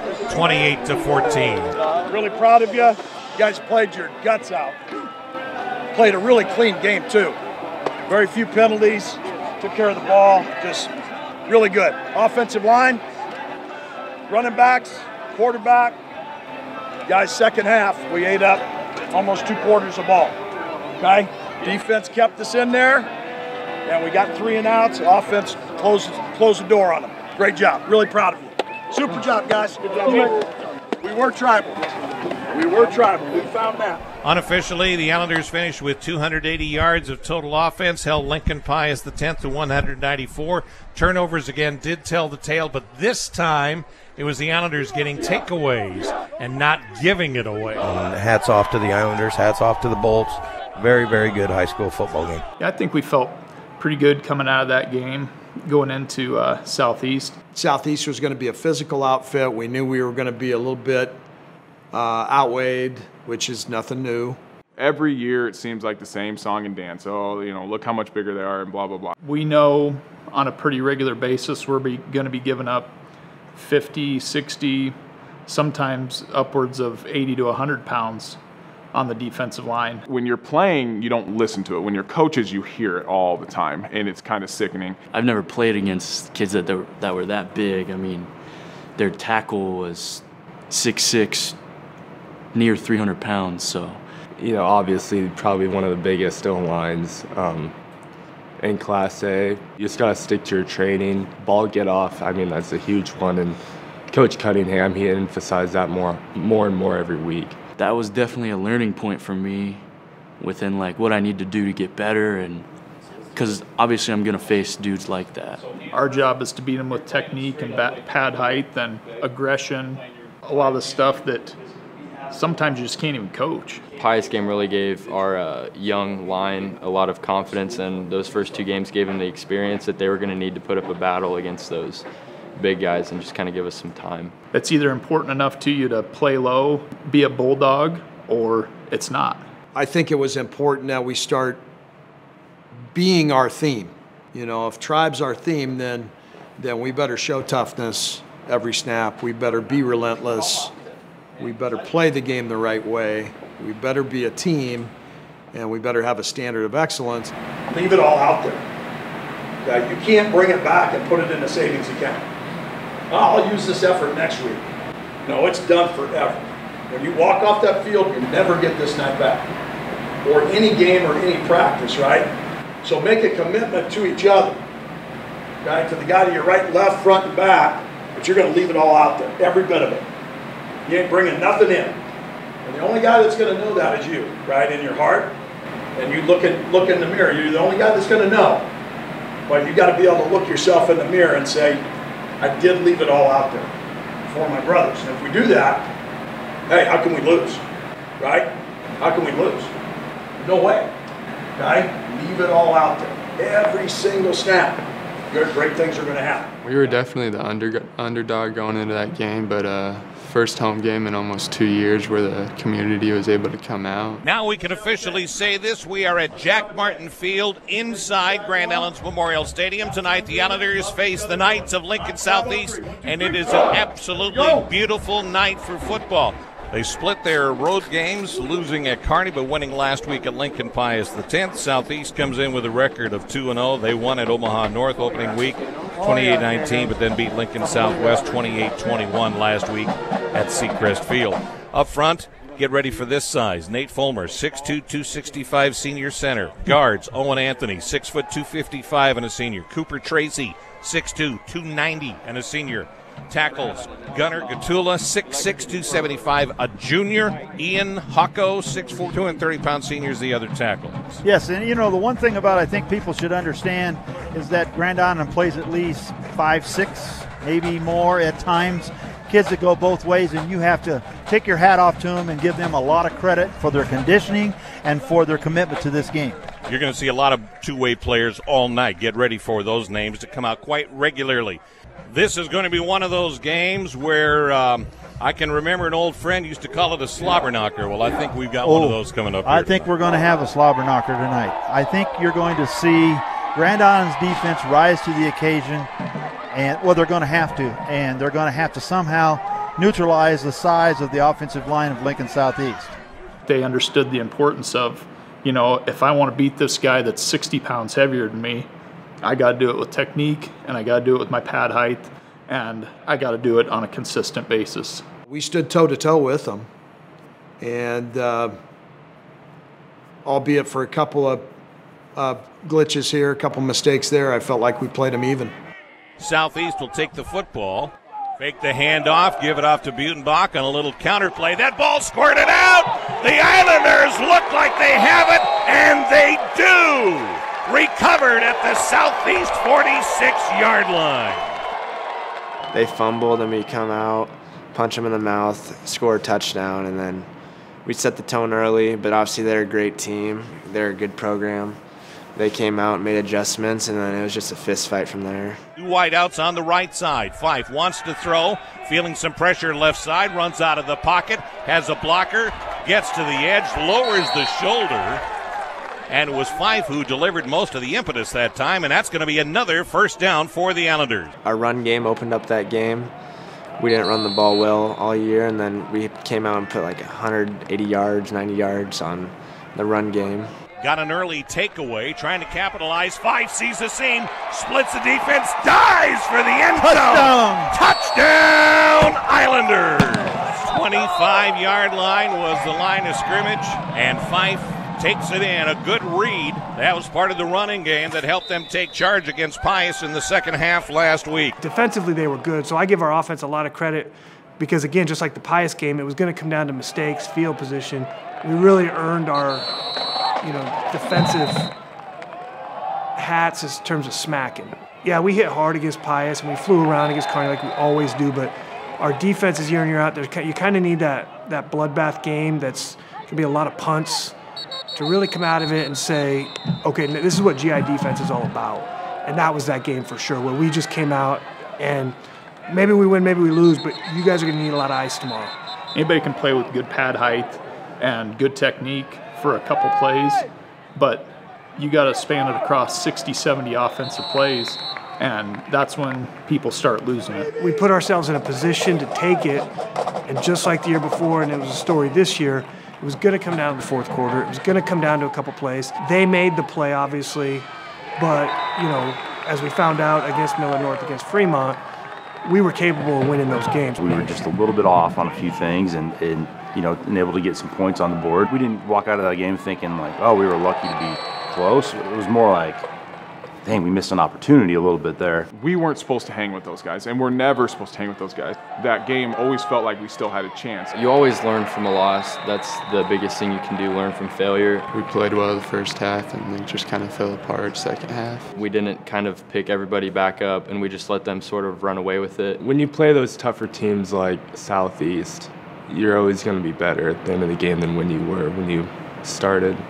28-14. Really proud of you. You guys played your guts out. Played a really clean game, too. Very few penalties. Took care of the ball. Just really good. Offensive line, running backs, quarterback. Guys, second half, we ate up almost 2 quarters of ball. Okay? Defense kept us in there, and we got 3 and outs. Offense closed the door on them. Great job. Really proud of you. Super job, guys. Good job. We were tribal. We were tribal. We found that. Unofficially, the Islanders finished with 280 yards of total offense, held Lincoln Pius the 10th to 194. Turnovers again did tell the tale, but this time it was the Islanders getting takeaways and not giving it away. Hats off to the Islanders. Hats off to the Bolts. Very, very good high school football game. Yeah, I think we felt pretty good coming out of that game, going into Southeast. Southeast was going to be a physical outfit. We knew we were going to be a little bit outweighed, which is nothing new. Every year it seems like the same song and dance. Oh, look how much bigger they are and blah, blah, blah. We know on a pretty regular basis we're going to be giving up 50, 60, sometimes upwards of 80 to 100 pounds on the defensive line. When you're playing, you don't listen to it. When you're coaches, you hear it all the time, and it's kind of sickening. I've never played against kids that were that big. I mean, their tackle was 6'6", near 300 pounds, so. Obviously probably one of the biggest O-lines in Class A. You just got to stick to your training. Ball get off, I mean, that's a huge one, and Coach Cunningham, he emphasized that more and more every week. That was definitely a learning point for me within what I need to do to get better, and because obviously I'm going to face dudes like that. Our job is to beat them with technique and pad height and aggression, a lot of the stuff that sometimes you just can't even coach. Pius game really gave our young line a lot of confidence, and those first 2 games gave them the experience that they were going to need to put up a battle against those big guys and just kind of give us some time. It's either important enough to you to play low, be a bulldog, or it's not. I think it was important that we start being our theme. If tribe's our theme, then we better show toughness every snap. We better be relentless. We better play the game the right way. We better be a team, and we better have a standard of excellence. Leave it all out there. Okay? You can't bring it back and put it in a savings account. I'll use this effort next week. No, it's done forever. When you walk off that field, you never get this night back. Or any game or any practice, right? So make a commitment to each other. Okay? To the guy to your right, left, front, and back, but you're going to leave it all out there, every bit of it. You ain't bringing nothing in. And the only guy that's going to know that is you, right, in your heart. And you look in the mirror. You're the only guy that's going to know. But you got to be able to look yourself in the mirror and say, I did leave it all out there for my brothers. And if we do that, hey, how can we lose, right? How can we lose? No way. Okay? Leave it all out there. Every single snap. Great things are going to happen. We were definitely the underdog going into that game, but first home game in almost 2 years where the community was able to come out. Now we can officially say this. We are at Jack Martin Field inside Grand Islands Memorial Stadium. Tonight the Islanders face the Knights of Lincoln Southeast, and it is an absolutely beautiful night for football. They split their road games, losing at Kearney but winning last week at Lincoln Pius X. Southeast comes in with a record of 2-0. They won at Omaha North opening week 28-19, but then beat Lincoln Southwest 28-21 last week at Seacrest Field. Up front, get ready for this size. Nate Fulmer, 6'2", 265 senior center. Guards, Owen Anthony, 6 foot 255 and a senior. Cooper Tracy, 6'2", 290 and a senior. Tackles, Gunnar Gatula, 6'6", 275, a junior. Ian Hocko, 6'4", 230-pound senior is the other tackle. Yes, and the one thing about I think people should understand is that Grand Island plays at least 5'6", maybe more at times. Kids that go both ways, and you have to take your hat off to them and give them a lot of credit for their conditioning and for their commitment to this game. You're going to see a lot of two-way players all night. Get ready for those names to come out quite regularly. This is going to be one of those games where I can remember an old friend used to call it a slobber knocker. Well, I think we've got one of those coming up here. I think we're going to have a slobber knocker tonight. I think you're going to see Grand Island's defense rise to the occasion, and they're going to have to, and they're going to have to somehow neutralize the size of the offensive line of Lincoln Southeast. They understood the importance of, if I want to beat this guy that's 60 pounds heavier than me, I got to do it with technique, and I got to do it with my pad height, and I got to do it on a consistent basis. We stood toe-to-toe with them, and albeit for a couple of glitches here, a couple mistakes there, I felt like we played them even. Southeast will take the football, fake the handoff, give it off to Butenbach on a little counter play. That ball squirted out. The Islanders look like they have it, and they do. Recovered at the Southeast 46-yard line. They fumbled, and we come out, punch them in the mouth, score a touchdown, and then we set the tone early, but obviously they're a great team. They're a good program. They came out and made adjustments, and then it was just a fist fight from there. Two wideouts on the right side. Fife wants to throw, feeling some pressure left side, runs out of the pocket, has a blocker, gets to the edge, lowers the shoulder, and it was Fife who delivered most of the impetus that time, and that's going to be another first down for the Islanders. Our run game opened up that game. We didn't run the ball well all year, and then we came out and put like 180 yards, 90 yards on the run game. Got an early takeaway, trying to capitalize. Fife sees the seam, splits the defense, dives for the end zone. Touchdown, Islanders! 25-yard line was the line of scrimmage, and Fife takes it in. A good read. That was part of the running game that helped them take charge against Pius in the second half last week. Defensively, they were good, so I give our offense a lot of credit because, again, just like the Pius game, it was going to come down to mistakes, field position. We really earned our defensive hats in terms of smacking. Yeah, we hit hard against Pius, and we flew around against Kearney like we always do, but our defenses year in, year out, you kind of need that bloodbath game that's going to be a lot of punts to really come out of it and say, okay, this is what GI defense is all about. And that was that game for sure, where we just came out and maybe we win, maybe we lose, but you guys are going to need a lot of ice tomorrow. Anybody can play with good pad height and good technique for a couple plays, but you got to span it across 60, 70 offensive plays, and that's when people start losing it. We put ourselves in a position to take it, and just like the year before, and it was a story this year, it was going to come down to the fourth quarter. It was going to come down to a couple plays. They made the play, obviously, but, as we found out against Miller North, against Fremont, we were capable of winning those games. We were just a little bit off on a few things and able to get some points on the board. We didn't walk out of that game thinking like, oh, we were lucky to be close. It was more like, dang, we missed an opportunity a little bit there. We weren't supposed to hang with those guys, and we're never supposed to hang with those guys. That game always felt like we still had a chance. You always learn from a loss. That's the biggest thing you can do, learn from failure. We played well the first half, and then just kind of fell apart second half. We didn't kind of pick everybody back up, and we just let them sort of run away with it. When you play those tougher teams like Southeast, you're always going to be better at the end of the game than when you were when you started.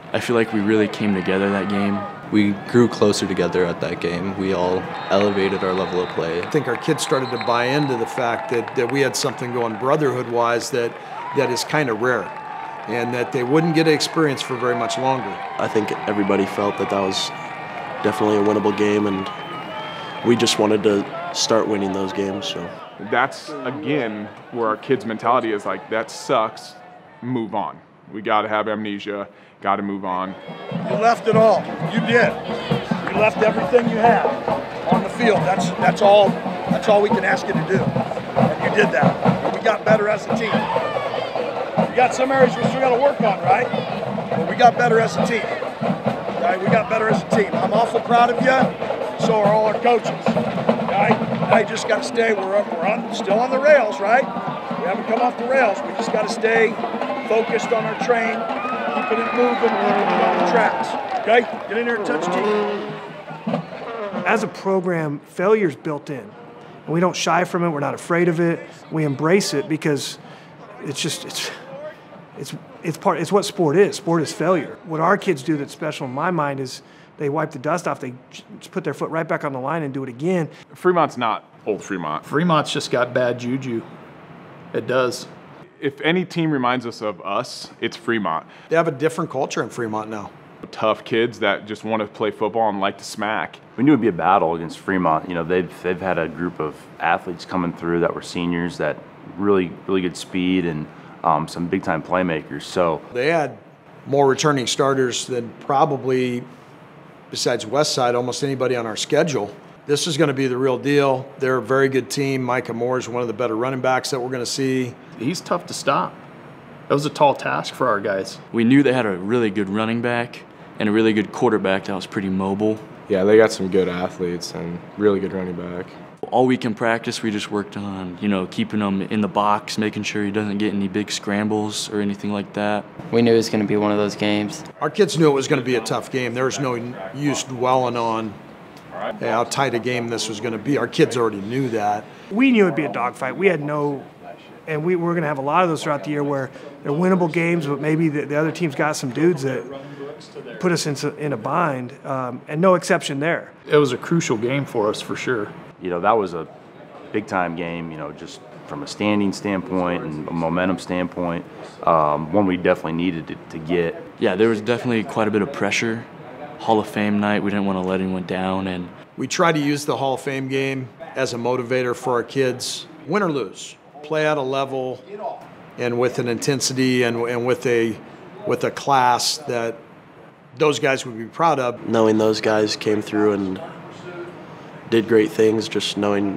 I feel like we really came together that game. We grew closer together at that game. We all elevated our level of play. I think our kids started to buy into the fact that we had something going brotherhood-wise that is kind of rare, and that they wouldn't get to experience for very much longer. I think everybody felt that was definitely a winnable game, and we just wanted to start winning those games. So that's, again, where our kids' mentality is like, that sucks, move on. We got to have amnesia, got to move on. You left it all. You did. You left everything you had on the field. That's all we can ask you to do. And you did that. And we got better as a team. We got some areas we still got to work on, right? But we got better as a team. Right? We got better as a team. I'm awful proud of you. So are all our coaches. Right? I just got to stay. We're still on the rails, right? We haven't come off the rails. We just got to stay focused on our train, keeping it moving, keeping it on the tracks. Okay? Get in there and touch team. As a program, failure's built in. And we don't shy from it. We're not afraid of it. We embrace it because it's what sport is. Sport is failure. What our kids do that's special in my mind is they wipe the dust off. They just put their foot right back on the line and do it again. Fremont's not old Fremont. Fremont's just got bad juju. It does. If any team reminds us of us, it's Fremont. They have a different culture in Fremont now. Tough kids that just want to play football and like to smack. We knew it'd be a battle against Fremont. You know, they've had a group of athletes coming through that were seniors that really good speed and some big time playmakers. So they had more returning starters than probably, besides Westside, almost anybody on our schedule. This is going to be the real deal. They're a very good team. Micah Moore is one of the better running backs that we're going to see. He's tough to stop. That was a tall task for our guys. We knew they had a really good running back and a really good quarterback that was pretty mobile. Yeah, they got some good athletes and really good running back. All week in practice, we just worked on, keeping him in the box, making sure he doesn't get any big scrambles or anything like that. We knew it was going to be one of those games. Our kids knew it was going to be a tough game. There was no use dwelling on how tight a game this was going to be. Our kids already knew that. We knew it would be a dogfight. We had and we were going to have a lot of those throughout the year where they're winnable games, but maybe the other team's got some dudes that put us in a bind, and no exception there. It was a crucial game for us for sure. That was a big-time game, just from a standing standpoint and a momentum standpoint, one we definitely needed to get. Yeah, there was definitely quite a bit of pressure. Hall of Fame night, we didn't want to let anyone down. And we try to use the Hall of Fame game as a motivator for our kids. Win or lose, play at a level and with an intensity and with a class that those guys would be proud of. Knowing those guys came through and did great things, just knowing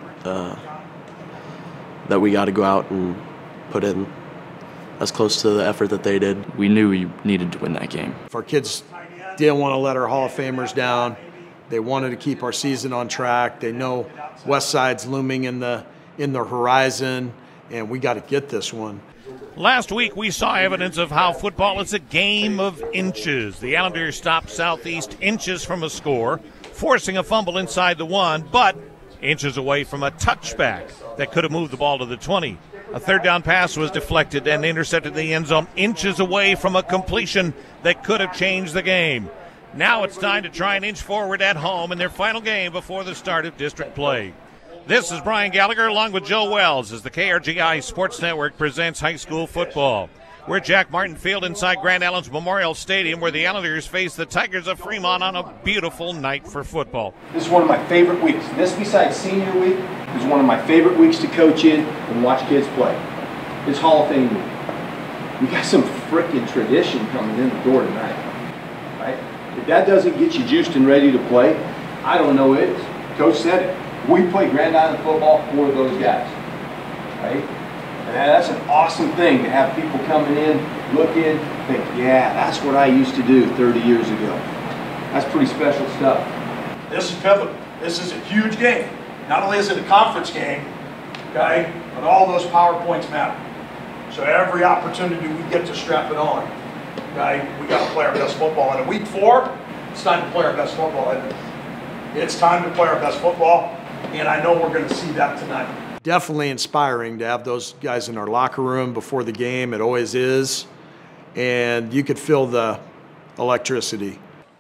that we got to go out and put in as close to the effort that they did. We knew we needed to win that game. If our kids didn't want to let our Hall of Famers down, they wanted to keep our season on track. They know Westside's looming in the horizon, and we got to get this one. Last week, we saw evidence of how football is a game of inches. The Islanders stopped Southeast inches from a score, forcing a fumble inside the 1, but inches away from a touchback that could have moved the ball to the 20. A third down pass was deflected and intercepted the end zone, inches away from a completion that could have changed the game. Now it's time to try and inch forward at home in their final game before the start of district play. This is Brian Gallagher along with Joe Wells as the KRGI Sports Network presents high school football. We're at Jack Martin Field inside Grand Island's Memorial Stadium where the Islanders face the Tigers of Fremont on a beautiful night for football. This is one of my favorite weeks. This, besides senior week, is one of my favorite weeks to coach in and watch kids play. It's Hall of Fame week. We got some freaking tradition coming in the door tonight, right? If that doesn't get you juiced and ready to play, I don't know it. Coach said it. We play Grand Island football for those guys, right? And that's an awesome thing to have people coming in, look in, think, yeah, that's what I used to do 30 years ago. That's pretty special stuff. This is pivotal. This is a huge game. Not only is it a conference game, okay, but all those PowerPoints matter. So every opportunity we get to strap it on, okay, we got to play our best football. And in week 4, it's time to play our best football, isn't it? It's time to play our best football, and I know we're going to see that tonight. Definitely inspiring to have those guys in our locker room before the game. It always is. And you could feel the electricity.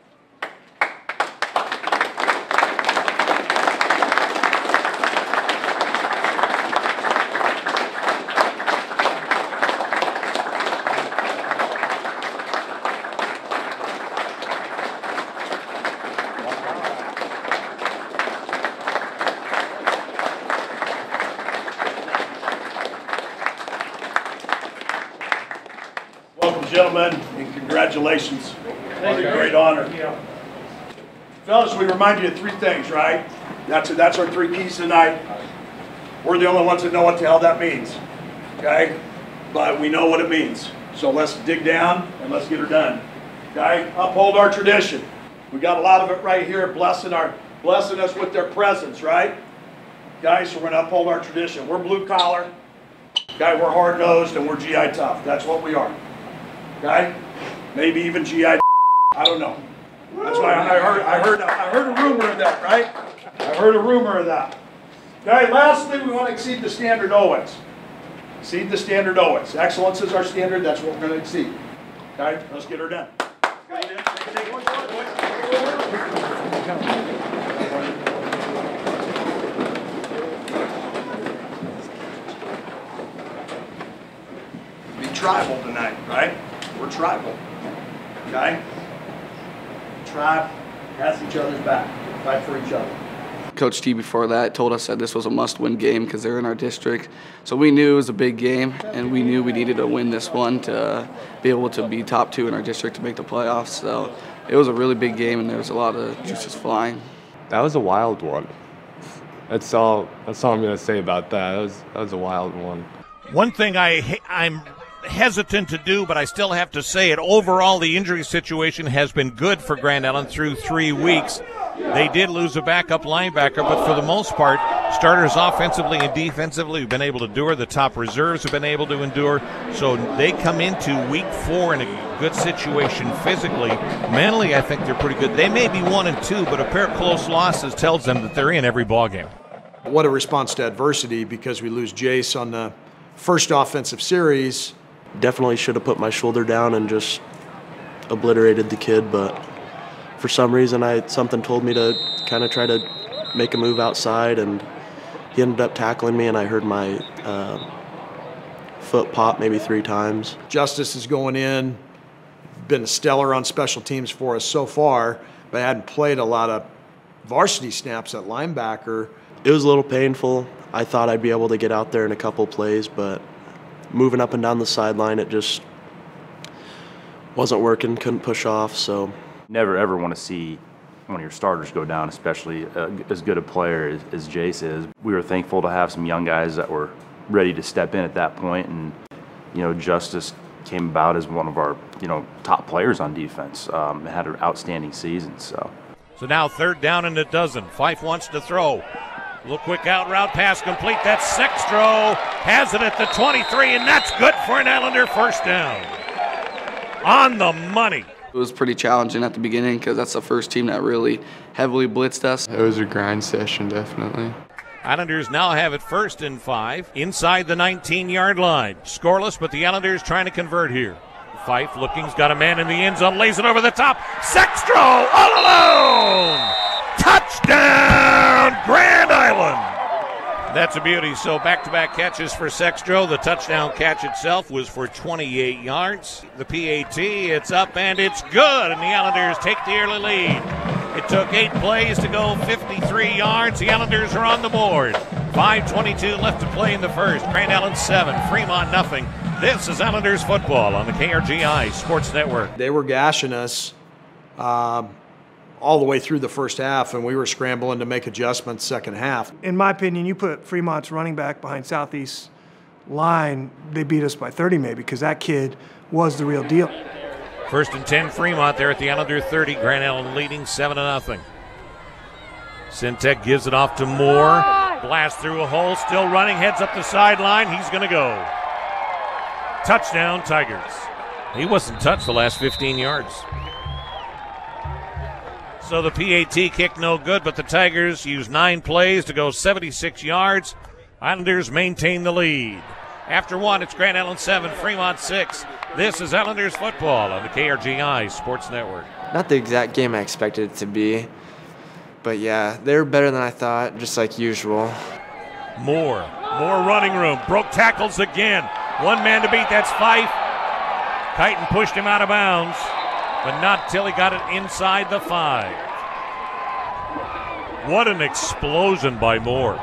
Welcome, gentlemen, and congratulations on a great honor. Fellas, we remind you of three things, right? That's our three keys tonight. We're the only ones that know what the hell that means, okay? But we know what it means. So let's dig down and let's get her done, okay? Uphold our tradition. We got a lot of it right here, blessing us with their presence, right? Guys, so we're gonna uphold our tradition. We're blue collar, okay? We're hard nosed and we're GI tough. That's what we are. Okay? Maybe even GI. I don't know. That's why I heard a rumor of that, right? I heard a rumor of that. Okay, lastly, we want to exceed the standard always. Exceed the standard always. Excellence is our standard. That's what we're going to exceed. Okay, let's get her done. Be tribal tonight, right? We're tribal, okay? Tribe has each other's back. Fight for each other. Coach T before that told us that this was a must-win game because they're in our district. So we knew it was a big game, and we knew we needed to win this one to be able to be top 2 in our district to make the playoffs. So it was a really big game, and there was a lot of juices flying. That was a wild one. That's all I'm going to say about that. That was a wild one. One thing I'm hesitant to do, but I still have to say it. Overall, the injury situation has been good for Grand Island through 3 weeks. They did lose a backup linebacker, but for the most part, starters offensively and defensively have been able to endure. The top reserves have been able to endure. So they come into week 4 in a good situation physically. Mentally, I think they're pretty good. They may be 1-2, but a pair of close losses tells them that they're in every ballgame. What a response to adversity, because we lose Jace on the first offensive series. Definitely should have put my shoulder down and just obliterated the kid, but for some reason something told me to kind of try to make a move outside, and he ended up tackling me, and I heard my foot pop maybe 3 times. Justice is going in, been stellar on special teams for us so far, but hadn't played a lot of varsity snaps at linebacker. It was a little painful. I thought I'd be able to get out there in a couple plays, but moving up and down the sideline, it just wasn't working, couldn't push off. So never ever want to see one of your starters go down, especially as good a player as Jace is. We were thankful to have some young guys that were ready to step in at that point, and Justice came about as one of our top players on defense. Had an outstanding season. So now 3rd down and a dozen. Fife wants to throw. Little quick out route, pass complete. That's Sextro. Has it at the 23, and that's good for an Islander first down. On the money. It was pretty challenging at the beginning because that's the first team that really heavily blitzed us. It was a grind session, definitely. Islanders now have it 1st and 5 inside the 19-yard line. Scoreless, but the Islanders trying to convert here. Fife looking's got a man in the end zone, lays it over the top. Sextro all alone. Touchdown, Grand Island. That's a beauty. So back-to-back catches for Sextro. The touchdown catch itself was for 28 yards. The PAT, it's up and it's good, and the Islanders take the early lead. It took 8 plays to go 53 yards. The Islanders are on the board. 5:22 left to play in the first. Grand Island 7, Fremont nothing. This is Islanders football on the KRGI Sports Network. They were gashing us all the way through the first half, and we were scrambling to make adjustments second half. In my opinion, you put Fremont's running back behind Southeast line, they beat us by 30 maybe, because that kid was the real deal. 1st and 10 Fremont there at the Islander 30. Grand Island leading 7-0. Sintek gives it off to Moore. Blast through a hole, still running, heads up the sideline. He's going to go. Touchdown, Tigers. He wasn't touched the last 15 yards. So the PAT kick no good, but the Tigers use 9 plays to go 76 yards. Islanders maintain the lead. After one, it's Grand Island 7, Fremont 6. This is Islanders football on the KRGI Sports Network. Not the exact game I expected it to be, but yeah, they were better than I thought, just like usual. More running room. Broke tackles again. One man to beat, that's Fife. Kighton pushed him out of bounds, but not till he got it inside the 5. What an explosion by Moore.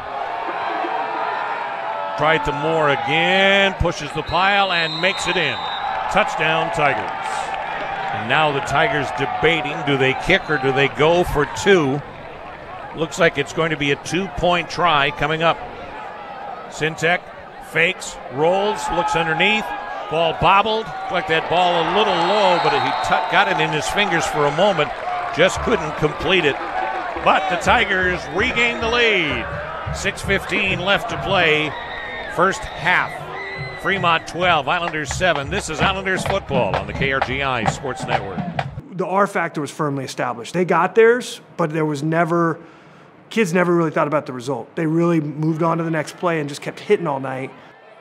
Tried to Moore again, pushes the pile and makes it in. Touchdown, Tigers. And now the Tigers debating, do they kick or do they go for 2? Looks like it's going to be a 2-point try coming up. Sintek fakes, rolls, looks underneath. Ball bobbled. Looked like that ball a little low, but he got it in his fingers for a moment. Just couldn't complete it. But the Tigers regain the lead. 6:15 left to play. First half. Fremont 12, Islanders 7. This is Islanders football on the KRGI Sports Network. The R factor was firmly established. They got theirs, but there was never, kids never really thought about the result. They really moved on to the next play and just kept hitting all night.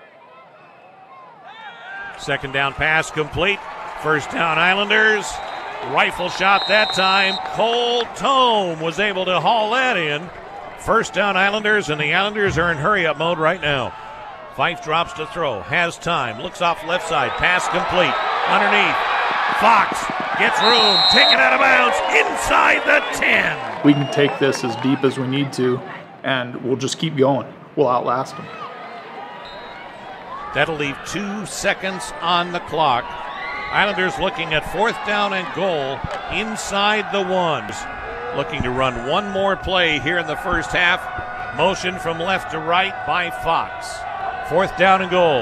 Second down pass complete. First down Islanders. Rifle shot that time. Cole Tome was able to haul that in. First down Islanders, and the Islanders are in hurry-up mode right now. Fife drops to throw, has time, looks off left side, pass complete, underneath. Fox gets room, taken out of bounds, inside the 10. We can take this as deep as we need to, and we'll just keep going. We'll outlast them. That'll leave 2 seconds on the clock. Islanders looking at 4th down and goal inside the 1s. Looking to run one more play here in the first half. Motion from left to right by Fox. 4th down and goal.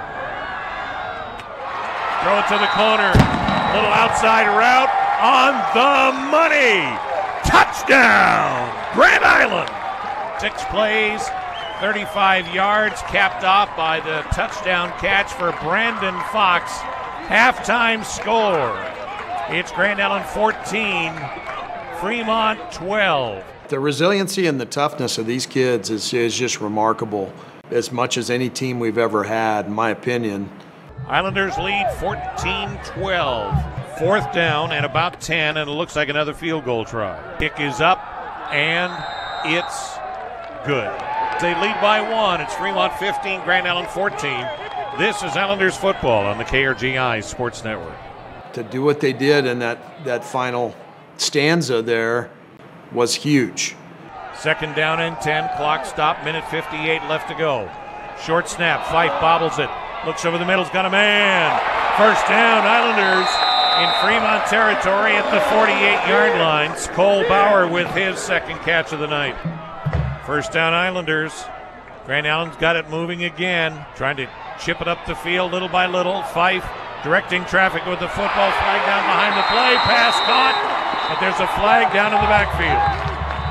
Throw it to the corner. Little outside route on the money. Touchdown, Grand Island. 6 plays, 35 yards, capped off by the touchdown catch for Brandon Fox. Halftime score. It's Grand Island 14, Fremont 12. The resiliency and the toughness of these kids is just remarkable, as much as any team we've ever had, in my opinion. Islanders lead 14-12. 4th down and about 10, and it looks like another field goal try. Kick is up, and it's good. They lead by 1. It's Fremont 15, Grand Island 14. This is Islanders football on the KRGI Sports Network. To do what they did in that final stanza there was huge. Second down and 10, clock stop, minute 58 left to go. Short snap, Fife bobbles it, looks over the middle's got a man. First down, Islanders in Fremont territory at the 48-yard line. Cole Bauer with his second catch of the night. First down, Islanders. Grand Island's got it moving again, trying to chip it up the field little by little. Fife directing traffic with the football, flag down behind the play, pass caught, but there's a flag down in the backfield.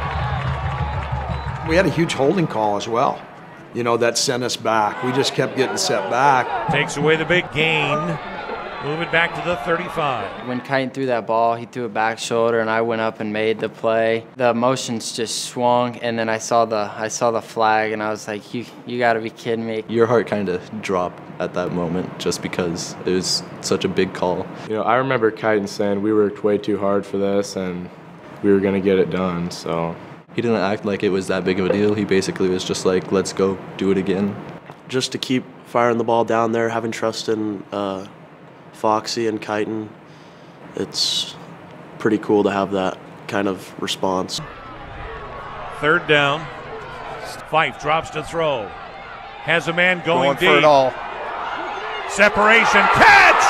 We had a huge holding call as well, that sent us back. We just kept getting set back. Takes away the big gain. Move it back to the 35. When Kighton threw that ball, he threw a back shoulder, and I went up and made the play. The emotions just swung, and then I saw the flag, and I was like, you got to be kidding me. Your heart kind of dropped at that moment just because it was such a big call. I remember Kighton saying we worked way too hard for this, and we were going to get it done, so. He didn't act like it was that big of a deal. He basically was just like, let's go do it again. Just to keep firing the ball down there, having trust in Foxy and Kighton, it's pretty cool to have that kind of response. 3rd down. Fife drops to throw. Has a man going deep. For it all. Separation. Catch!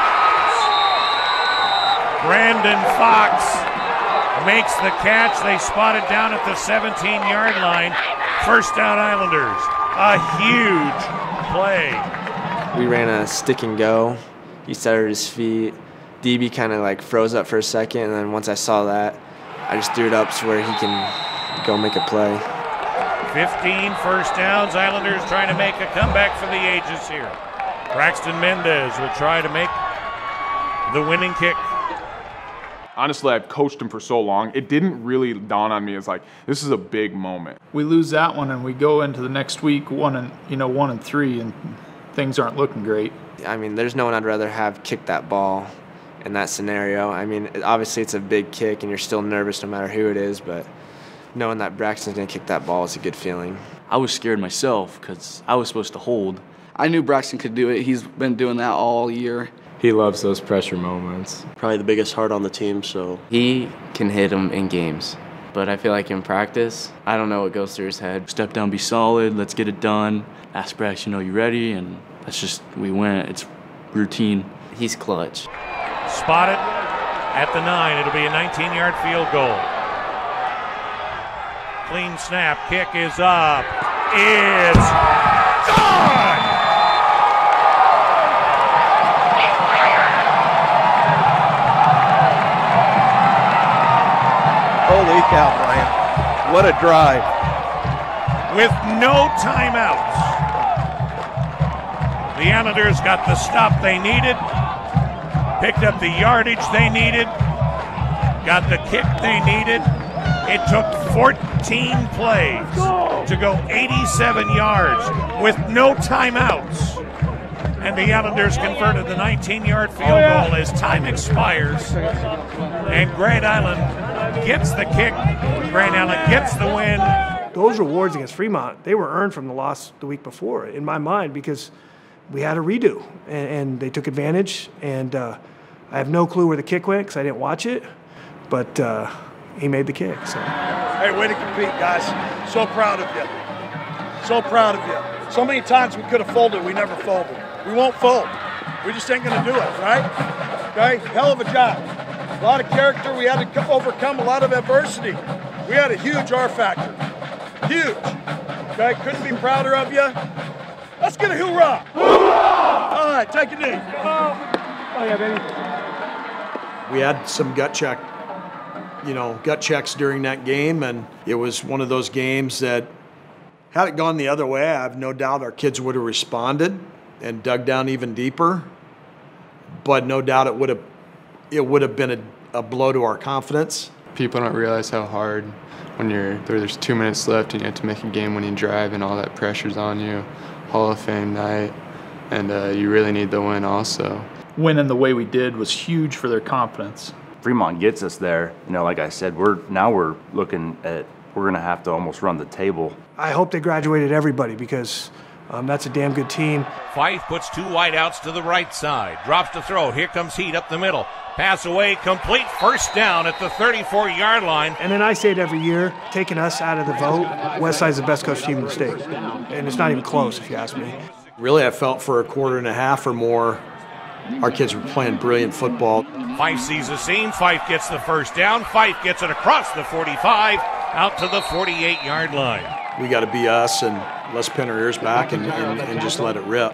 Brandon Fox makes the catch. They spot it down at the 17-yard line. First down, Islanders. A huge play. We ran a stick and go. He started his feet. DB kind of froze up for a second, and then once I saw that, I just threw it up to where he can go make a play. 15 first downs. Islanders trying to make a comeback for the ages here. Braxton Mendez will try to make the winning kick. Honestly, I've coached him for so long, it didn't really dawn on me as this is a big moment. We lose that one, and we go into the next week 1-3, and things aren't looking great. I mean, there's no one I'd rather have kick that ball in that scenario. I mean, obviously it's a big kick and you're still nervous no matter who it is, but knowing that Braxton's going to kick that ball is a good feeling. I was scared myself because I was supposed to hold. I knew Braxton could do it. He's been doing that all year. He loves those pressure moments. Probably the biggest heart on the team, so. He can hit them in games, but I feel like in practice, I don't know what goes through his head. Step down, be solid, let's get it done. Ask Braxton, you ready? And that's just, we went. It's routine. He's clutch. Spotted at the 9. It'll be a 19-yard field goal. Clean snap. Kick is up. It's gone! Holy cow, Brian. What a drive. With no timeouts. The Islanders got the stop they needed, picked up the yardage they needed, got the kick they needed. It took 14 plays to go 87 yards with no timeouts. And the Islanders converted the 19-yard field goal as time expires. And Grand Island gets the kick. Grand Island gets the win. Those rewards against Fremont, they were earned from the loss the week before, in my mind, because we had a redo, and they took advantage. And I have no clue where the kick went because I didn't watch it, but he made the kick. So. Hey, way to compete, guys. So proud of you. So proud of you. So many times we could have folded, we never folded. We won't fold. We just ain't going to do it, right? Okay? Hell of a job. A lot of character. We had to overcome a lot of adversity. We had a huge R factor. Huge. Okay? Couldn't be prouder of you. Let's get a hoorah. All right, take a knee. Oh, yeah, We had some gut checks during that game, and it was one of those games that, had it gone the other way, I have no doubt our kids would have responded and dug down even deeper. But no doubt it would have been a blow to our confidence. People don't realize how hard when there's 2 minutes left and you have to make a game-winning drive and all that pressure's on you. Hall of Fame night, and you really need the win also. Winning the way we did was huge for their confidence. Fremont gets us there. Like I said, we're looking at, we're going to have to almost run the table. I hope they graduated everybody because that's a damn good team. Fife puts two wideouts to the right side. Drops to throw. Here comes Heat up the middle. Pass away, complete, first down at the 34-yard line. And then I say it every year, taking us out of the vote, Westside's the best coach team in the state. And it's not even close, if you ask me. Really, I felt for a quarter and a half or more, our kids were playing brilliant football. Fife sees the seam. Fife gets the first down. Fife gets it across the 45, out to the 48-yard line. We got to be us and let's pin our ears back and just let it rip.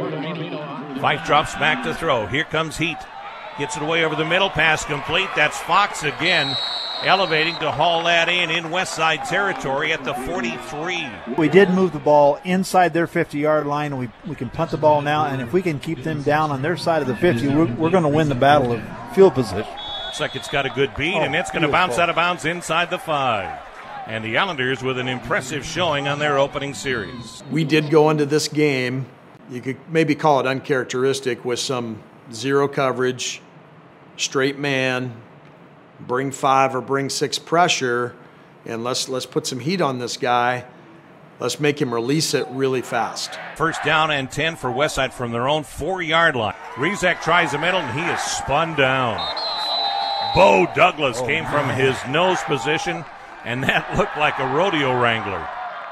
Fife drops back to throw. Here comes Heat. Gets it away over the middle. Pass complete. That's Fox again, elevating to haul that in Westside territory at the 43. We did move the ball inside their 50-yard line. We can punt the ball now, and if we can keep them down on their side of the 50, we're going to win the battle of field position. Looks like it's got a good beat, and it's going to bounce out of bounds inside the 5. And the Islanders with an impressive showing on their opening series. We did go into this game, you could maybe call it uncharacteristic, with some zero coverage, straight man, bring 5 or bring 6 pressure, and let's put some heat on this guy. Let's make him release it really fast. First down and 10 for Westside from their own 4-yard line. Rizek tries the middle, and he is spun down. Bo Douglas came from his nose position, and that looked like a rodeo wrangler.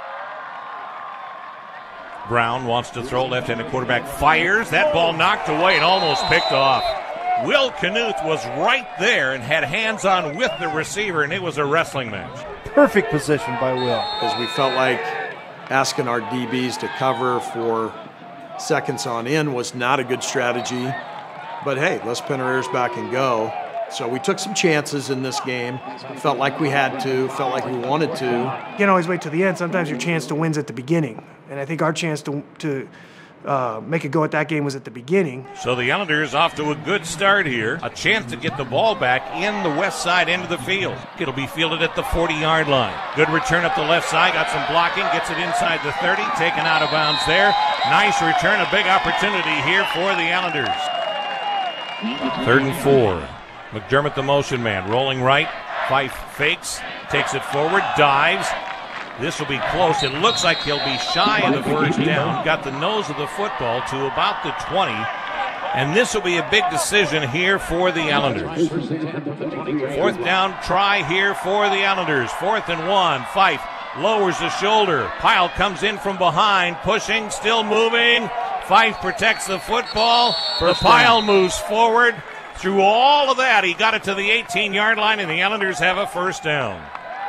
Brown wants to throw, left-handed quarterback fires. That ball knocked away and almost picked off. Will Knuth was right there and had hands on with the receiver, and it was a wrestling match. Perfect position by Will. Because we felt like asking our DBs to cover for seconds on end was not a good strategy. But hey, let's pin our ears back and go. So we took some chances in this game. Felt like we had to, felt like we wanted to. You can't always wait till the end. Sometimes your chance to win's at the beginning. And I think our chance to make a go at that game was at the beginning. So the Islanders off to a good start here. A chance to get the ball back in the west side end of the field. It'll be fielded at the 40-yard line. Good return up the left side. Got some blocking. Gets it inside the 30. Taken out of bounds there. Nice return. A big opportunity here for the Islanders. 3rd and 4. McDermott, the motion man, rolling right. Fife fakes. Takes it forward. Dives. This will be close. It looks like he'll be shy of the first down. Got the nose of the football to about the 20. And this will be a big decision here for the Islanders. 4th down try here for the Islanders. 4th and 1. Fife lowers the shoulder. Pyle comes in from behind, pushing, still moving. Fife protects the football. The Pyle moves forward. Through all of that, he got it to the 18-yard line, and the Islanders have a first down.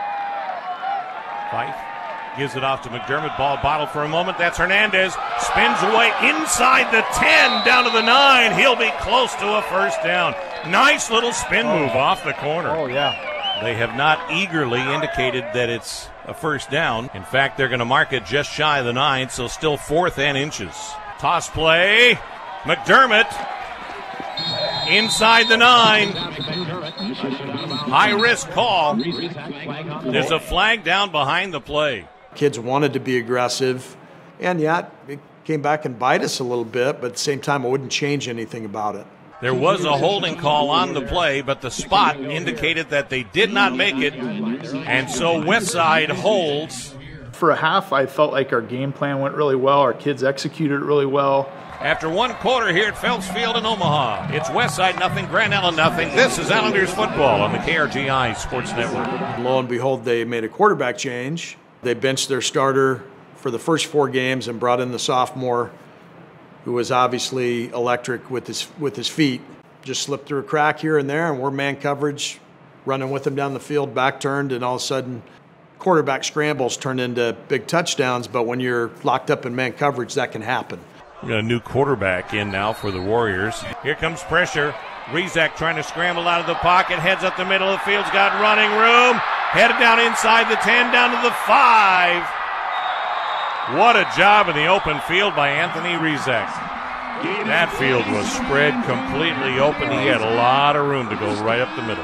Fife gives it off to McDermott. Ball bottled for a moment. That's Hernandez. Spins away inside the 10, down to the 9. He'll be close to a first down. Nice little spin move off the corner. Oh, yeah. They have not eagerly indicated that it's a first down. In fact, they're going to mark it just shy of the 9, so still 4th and inches. Toss play. McDermott inside the 9. High risk call. There's a flag down behind the play. Kids wanted to be aggressive, and yeah, it came back and bite us a little bit, but at the same time, I wouldn't change anything about it. There was a holding call on the play, but the spot indicated that they did not make it, and so Westside holds. For a half, I felt like our game plan went really well. Our kids executed it really well. After one quarter here at Phelps Field in Omaha, it's Westside nothing, Grand Island nothing. This is Islanders football on the KRGI Sports Network. Lo and behold, they made a quarterback change. They benched their starter for the first 4 games and brought in the sophomore, who was obviously electric with his feet. Just slipped through a crack here and there, and we're man coverage, running with him down the field, back turned, and all of a sudden, quarterback scrambles turn into big touchdowns. But when you're locked up in man coverage, that can happen. We got a new quarterback in now for the Warriors. Here comes pressure. Rizak trying to scramble out of the pocket, heads up the middle of the field's got running room. Headed down inside the 10, down to the 5. What a job in the open field by Anthony Rizak. That field was spread completely open. He had a lot of room to go right up the middle.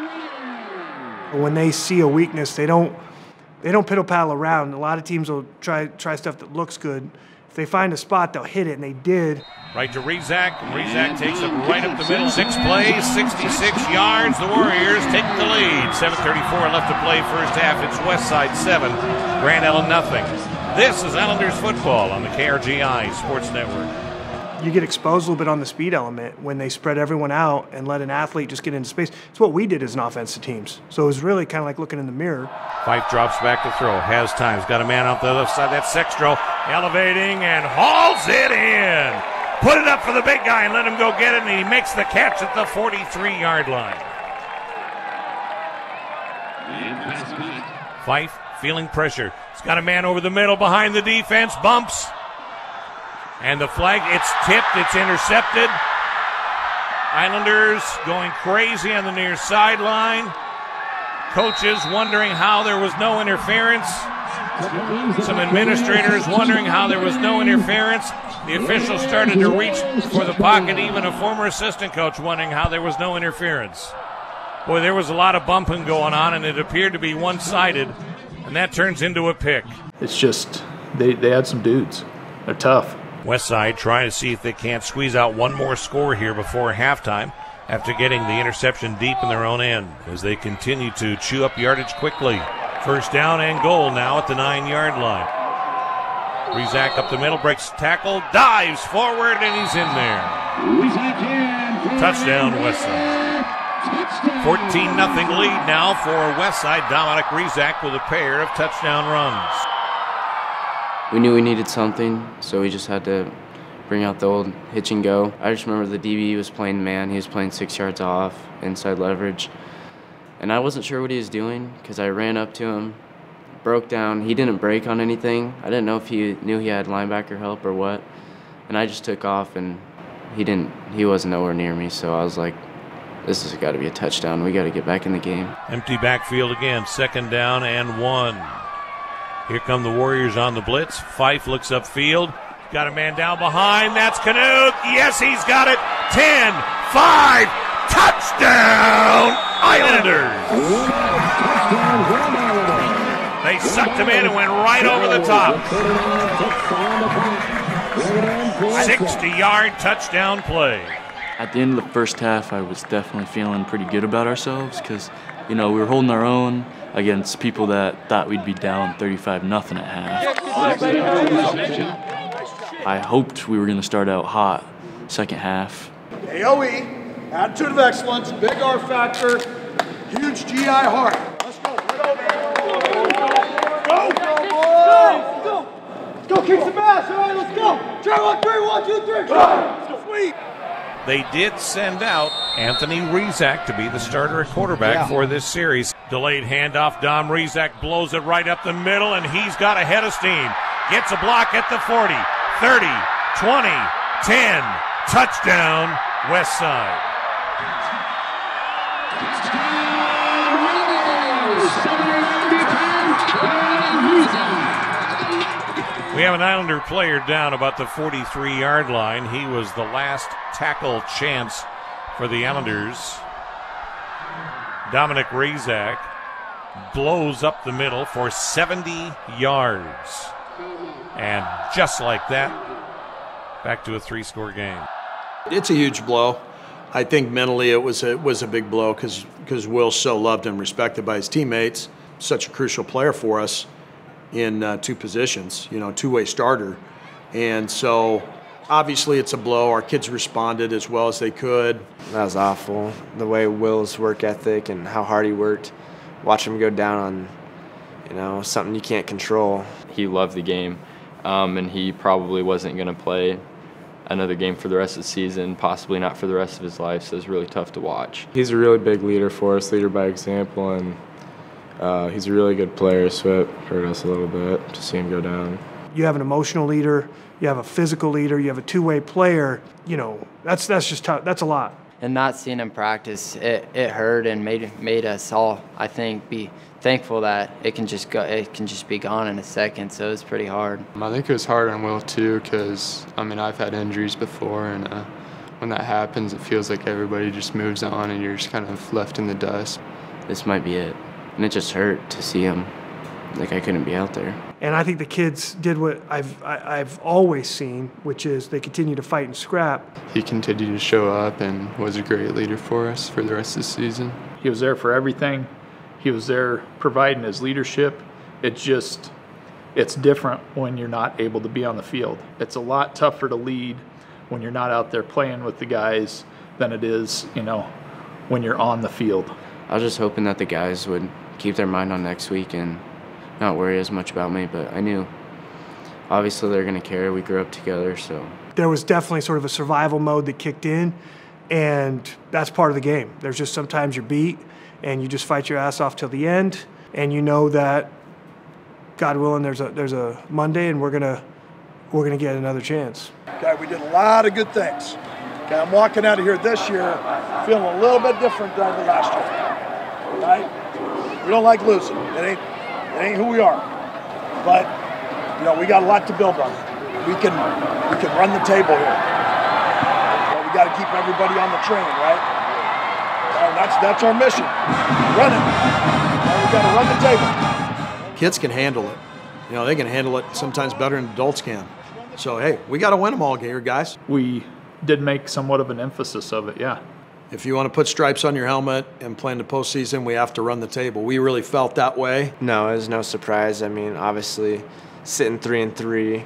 When they see a weakness, they don't piddle-paddle around. A lot of teams will try stuff that looks good. If they find a spot, they'll hit it, and they did. Right to Rizak. Rizak takes it right up the middle. 6 plays, 66 yards. The Warriors take the lead. 7:34 left to play first half. It's Westside 7, Grand Island nothing. This is Islanders football on the KRGI Sports Network. You get exposed a little bit on the speed element when they spread everyone out and let an athlete just get into space. It's what we did as an offensive teams. So it was really kind of like looking in the mirror. Fife drops back to throw. Has time. He's got a man off the left side. That's Sextro elevating and hauls it in. Put it up for the big guy and let him go get it, and he makes the catch at the 43-yard line. Fife feeling pressure. He's got a man over the middle behind the defense. Bumps. And the flag, it's tipped, it's intercepted. Islanders going crazy on the near sideline. Coaches wondering how there was no interference. Some administrators wondering how there was no interference. The officials started to reach for the pocket, even a former assistant coach wondering how there was no interference. Boy, there was a lot of bumping going on, and it appeared to be one-sided, and that turns into a pick. It's just, they had some dudes. They're tough. Westside trying to see if they can't squeeze out one more score here before halftime after getting the interception deep in their own end as they continue to chew up yardage quickly. First down and goal now at the 9-yard line. Rizak up the middle, breaks tackle, dives forward, and he's in there. Touchdown, Westside. 14-0 lead now for Westside. Dominic Rizak with a pair of touchdown runs. We knew we needed something, so we just had to bring out the old hitch and go. I just remember the DB was playing man. He was playing 6 yards off, inside leverage. And I wasn't sure what he was doing because I ran up to him, broke down. He didn't break on anything. I didn't know if he knew he had linebacker help or what. And I just took off, and he wasn't nowhere near me, so I was like, this has got to be a touchdown. We got to get back in the game. Empty backfield again, 2nd down and 1. Here come the Warriors on the blitz. Fife looks upfield, Got a man down behind. That's Knuth. Yes, he's got it. 10, 5, touchdown, Islanders. They sucked him in and went right over the top. 60-yard touchdown play. At the end of the first half, I was definitely feeling pretty good about ourselves because, we were holding our own against people that thought we'd be down 35-0 at half. I hoped we were going to start out hot second half. AOE, attitude of excellence, big R factor, huge GI heart. Let's go. Go. Let's go, kick some ass. All right, let's go. Try 1, 3, 1, 2, 3. Let's go. Sweet. They did send out Anthony Rizak to be the starter at quarterback for this series. Delayed handoff. Dom Rizak blows it right up the middle, and he's got a head of steam. Gets a block at the 40, 30, 20, 10. Touchdown, West Side. We have an Islander player down about the 43-yard line. He was the last tackle chance for the Islanders. Dominic Rizak blows up the middle for 70 yards. And just like that, back to a 3-score game. It's a huge blow. I think mentally it was a big blow because Will's so loved and respected by his teammates. Such a crucial player for us in 2 positions, two-way starter. And so obviously it's a blow. Our kids responded as well as they could. That was awful. The way Will's work ethic and how hard he worked, watch him go down on, something you can't control. He loved the game, and he probably wasn't going to play another game for the rest of the season, possibly not for the rest of his life, so it's really tough to watch. He's a really big leader for us, leader by example, and he's a really good player, so it hurt us a little bit to see him go down. You have an emotional leader, you have a physical leader, you have a two-way player. That's just tough. That's a lot. And not seeing him practice, it hurt and made us all, I think, be thankful that it can just be gone in a second. So it's pretty hard. I think it was hard on Will too, because I've had injuries before, and when that happens, it feels like everybody just moves on, and you're just kind of left in the dust. This might be it, and it just hurt to see him. Like I couldn't be out there. And I think the kids did what I've always seen, which is they continue to fight and scrap. He continued to show up and was a great leader for us for the rest of the season. He was there for everything. He was there providing his leadership. It's different when you're not able to be on the field. It's a lot tougher to lead when you're not out there playing with the guys than it is, when you're on the field. I was just hoping that the guys would keep their mind on next week and not worry as much about me, but I knew obviously they're going to care. We grew up together, so. There was definitely sort of a survival mode that kicked in, and that's part of the game. There's just sometimes you're beat, and you just fight your ass off till the end, and you know that, God willing, there's a Monday, and we're gonna get another chance. Okay, we did a lot of good things. Okay, I'm walking out of here this year feeling a little bit different than the last year. Right? We don't like losing. It ain't who we are. But we got a lot to build on. We can run the table here. We got to keep everybody on the train, right? That's our mission. Run it. We got to run the table. Kids can handle it. They can handle it sometimes better than adults can. So hey, we got to win them all here, guys. We did make somewhat of an emphasis of it, yeah. If you want to put stripes on your helmet and play in the postseason, we have to run the table. We really felt that way. No, it was no surprise. Obviously, sitting 3-3,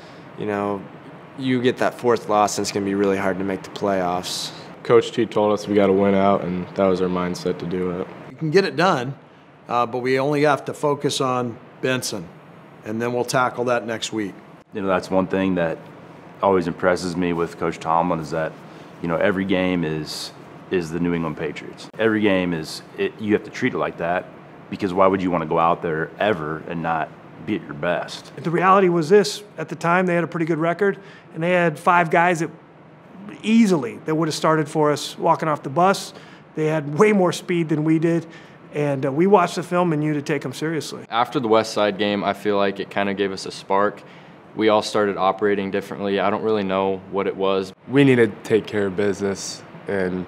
you get that fourth loss, and it's going to be really hard to make the playoffs. Coach T told us we got to win out, and that was our mindset to do it. You can get it done, but we only have to focus on Benson, and then we'll tackle that next week. That's one thing that always impresses me with Coach Tomlin is that, every game is the New England Patriots. Every game you have to treat it like that, because why would you want to go out there ever and not be at your best? The reality was this: at the time they had a pretty good record, and they had 5 guys that would have started for us walking off the bus. They had way more speed than we did, and we watched the film and knew to take them seriously. After the West Side game, I feel like it kind of gave us a spark, we all started operating differently. I don't really know what it was. We need to take care of business, and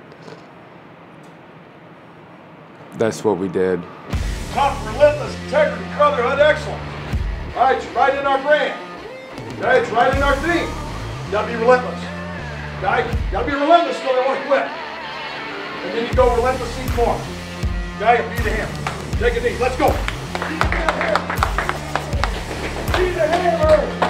that's what we did. Tough, relentless, integrity, brotherhood, excellence. All right, it's right in our brand. Okay, it's right in our theme. You gotta be relentless. Okay, you gotta be relentless so they won't quit. And then you go relentless even more. Okay, be the hammer. Take a knee. Let's go. Be the hammer.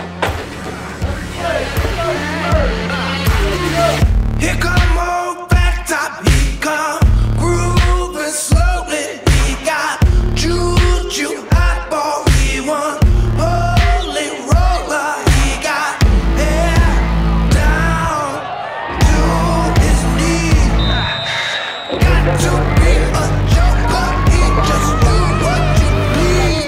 Here come old back top, he come grooving slowly. He got juju, eyeball, he won holy roller. He got hair down to his knee. Got to be a joker, he just do what you need.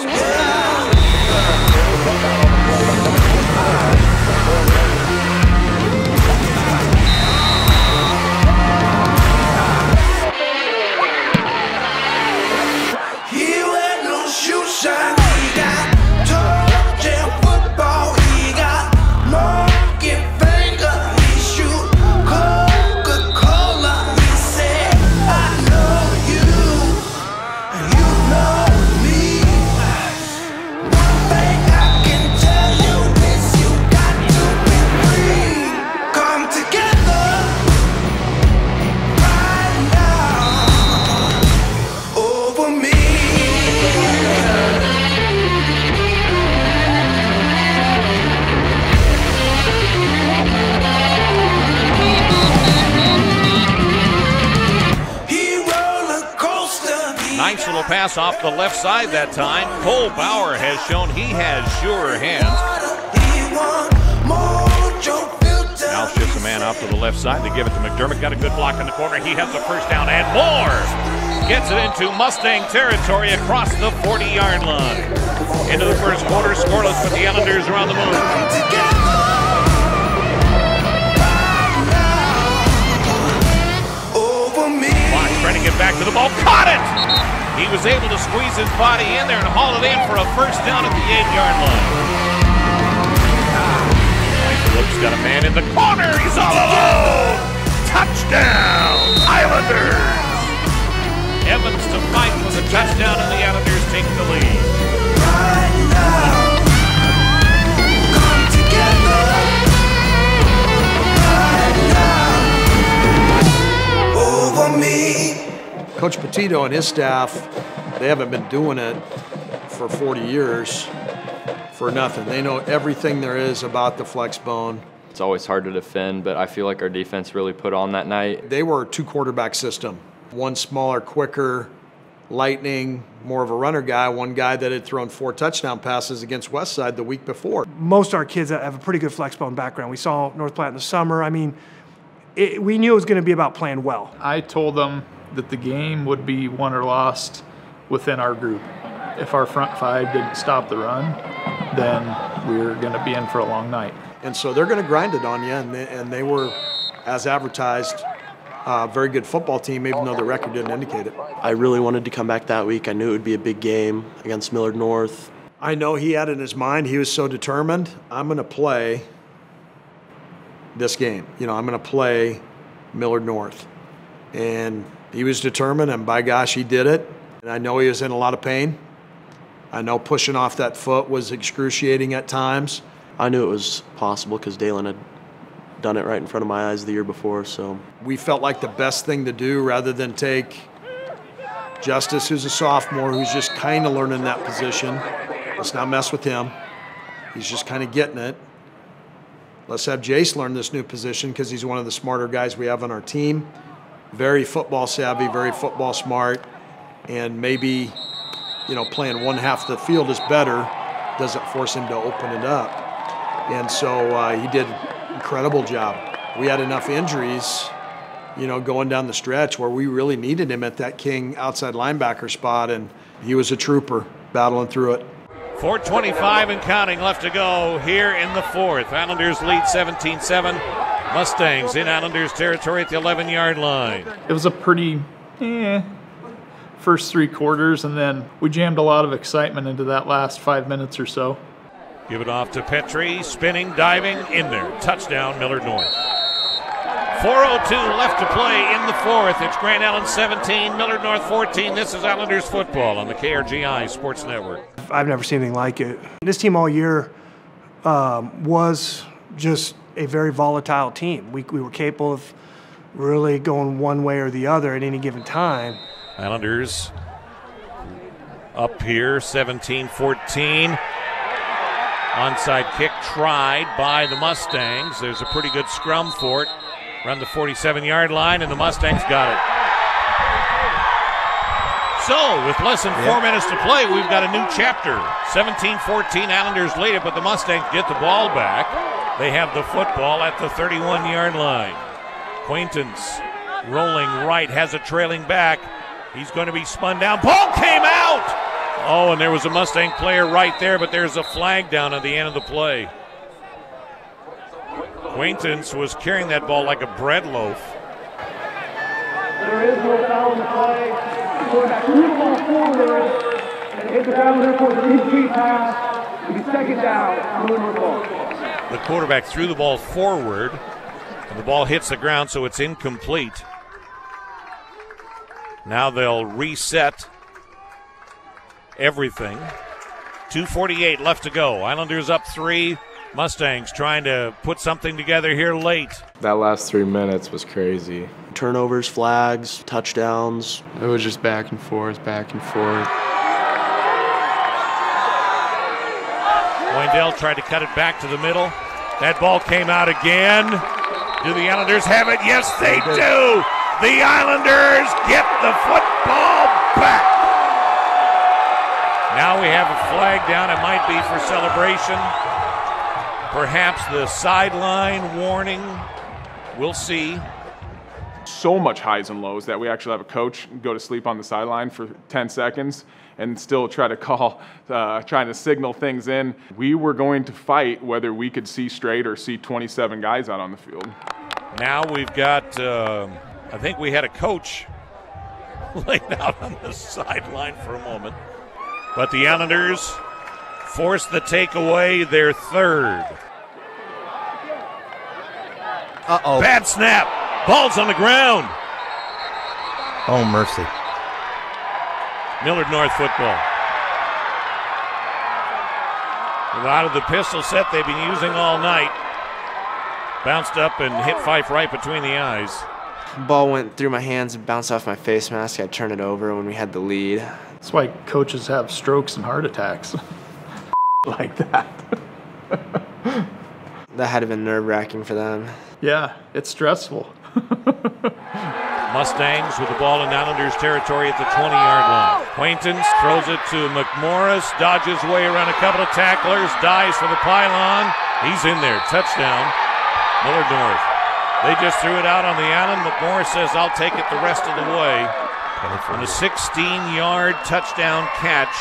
Shine. He got toe jam football. He got monkey finger. He shoot Coca-Cola. He said, I know you, and you know me. One thing I can tell you is you got to be free. Come together right now over me. Nice little pass off the left side that time. Cole Bauer has shown he has sure hands. Now shifts a man off to the left side to give it to McDermott. Got a good block in the corner. He has the first down and more. Gets it into Mustang territory across the 40-yard line. Into the first quarter, scoreless, but the Islanders are on the move. Fox trying to get back to the ball. Caught it! He was able to squeeze his body in there and haul it in for a first down at the 8-yard line. Luke's got a man in the corner. He's all alone. Touchdown, Islanders. Evans to fight for the touchdown, and the Islanders take the lead. Right now, come together. Right now, over me. Coach Petito and his staff, they haven't been doing it for 40 years for nothing. They know everything there is about the flex bone. It's always hard to defend, but I feel like our defense really put on that night. They were a two-quarterback system. One smaller, quicker, lightning, more of a runner guy, one guy that had thrown 4 touchdown passes against Westside the week before. Most of our kids have a pretty good flex bone background. We saw North Platte in the summer. I mean, we knew it was going to be about playing well. I told them that the game would be won or lost within our group. If our front five didn't stop the run, then we were going to be in for a long night. And so they're going to grind it on you, and they were, as advertised, a very good football team, even though the record didn't indicate it. I really wanted to come back that week. I knew it would be a big game against Millard North. I know he had in his mind, he was so determined, I'm going to play this game. You know, I'm going to play Millard North. And he was determined, and by gosh, he did it. And I know he was in a lot of pain. I know pushing off that foot was excruciating at times. I knew it was possible because Dalen had done it right in front of my eyes the year before. So we felt like the best thing to do, rather than take Justice, who's a sophomore, who's just kind of learning that position. Let's not mess with him. He's just kind of getting it. Let's have Jace learn this new position because he's one of the smarter guys we have on our team. Very football savvy, very football smart, and maybe, you know, playing one half of the field is better, doesn't force him to open it up. And so he did an incredible job. We had enough injuries, you know, going down the stretch where we really needed him at that king outside linebacker spot, and he was a trooper battling through it. 4:25 and counting left to go here in the fourth. Islanders lead 17-7. Mustangs in Islanders territory at the 11-yard line. It was a pretty first 3 quarters, and then we jammed a lot of excitement into that last 5 minutes or so. Give it off to Petrie, spinning, diving, in there. Touchdown, Millard North. 4:02 left to play in the fourth. It's Grand Island 17, Millard North 14. This is Islanders football on the KRGI Sports Network. I've never seen anything like it. This team all year was just a very volatile team. We were capable of really going one way or the other at any given time. Islanders up here, 17-14. Onside kick tried by the Mustangs. There's a pretty good scrum for it. Around the 47-yard line, and the Mustangs got it. So, with less than 4 minutes to play, we've got a new chapter. 17-14, Islanders lead it, but the Mustangs get the ball back. They have the football at the 31-yard line. Quaintance rolling right, has a trailing back. He's going to be spun down. Ball came out! Oh, and there was a Mustang player right there, but there's a flag down at the end of the play. Quaintance was carrying that ball like a bread loaf. There is no foul in the play. Quarterback threw the ball forward and hit the ground there for the incomplete pass. It'll be second down. The quarterback threw the ball forward, and the ball hits the ground, so it's incomplete. Now they'll reset everything. 2:48 left to go. Islanders up 3. Mustangs trying to put something together here late. That last 3 minutes was crazy. Turnovers, flags, touchdowns. It was just back and forth, back and forth. Wendell tried to cut it back to the middle. That ball came out again. Do the Islanders have it? Yes, they do. The Islanders get the football back. Now we have a flag down. It might be for celebration. Perhaps the sideline warning. We'll see. So much highs and lows that we actually have a coach go to sleep on the sideline for 10 seconds and still try to call, trying to signal things in. We were going to fight whether we could see straight or see 27 guys out on the field. Now we've got, I think we had a coach laid out on the sideline for a moment. But the Islanders force the takeaway, their third. Uh-oh. Bad snap. Ball's on the ground. Oh, mercy. Millard North football. Out of the pistol set they've been using all night. Bounced up and hit Fife right between the eyes. Ball went through my hands and bounced off my face mask. I turned it over when we had the lead. That's why coaches have strokes and heart attacks. Like that. That had to have been nerve-wracking for them. Yeah, it's stressful. Mustangs with the ball in Islanders territory at the 20-yard line. Quaintance throws it to McMorris, dodges way around a couple of tacklers, dives for the pylon. He's in there. Touchdown, Millard North. They just threw it out on the island. McMorris says, I'll take it the rest of the way. On a 16-yard touchdown catch.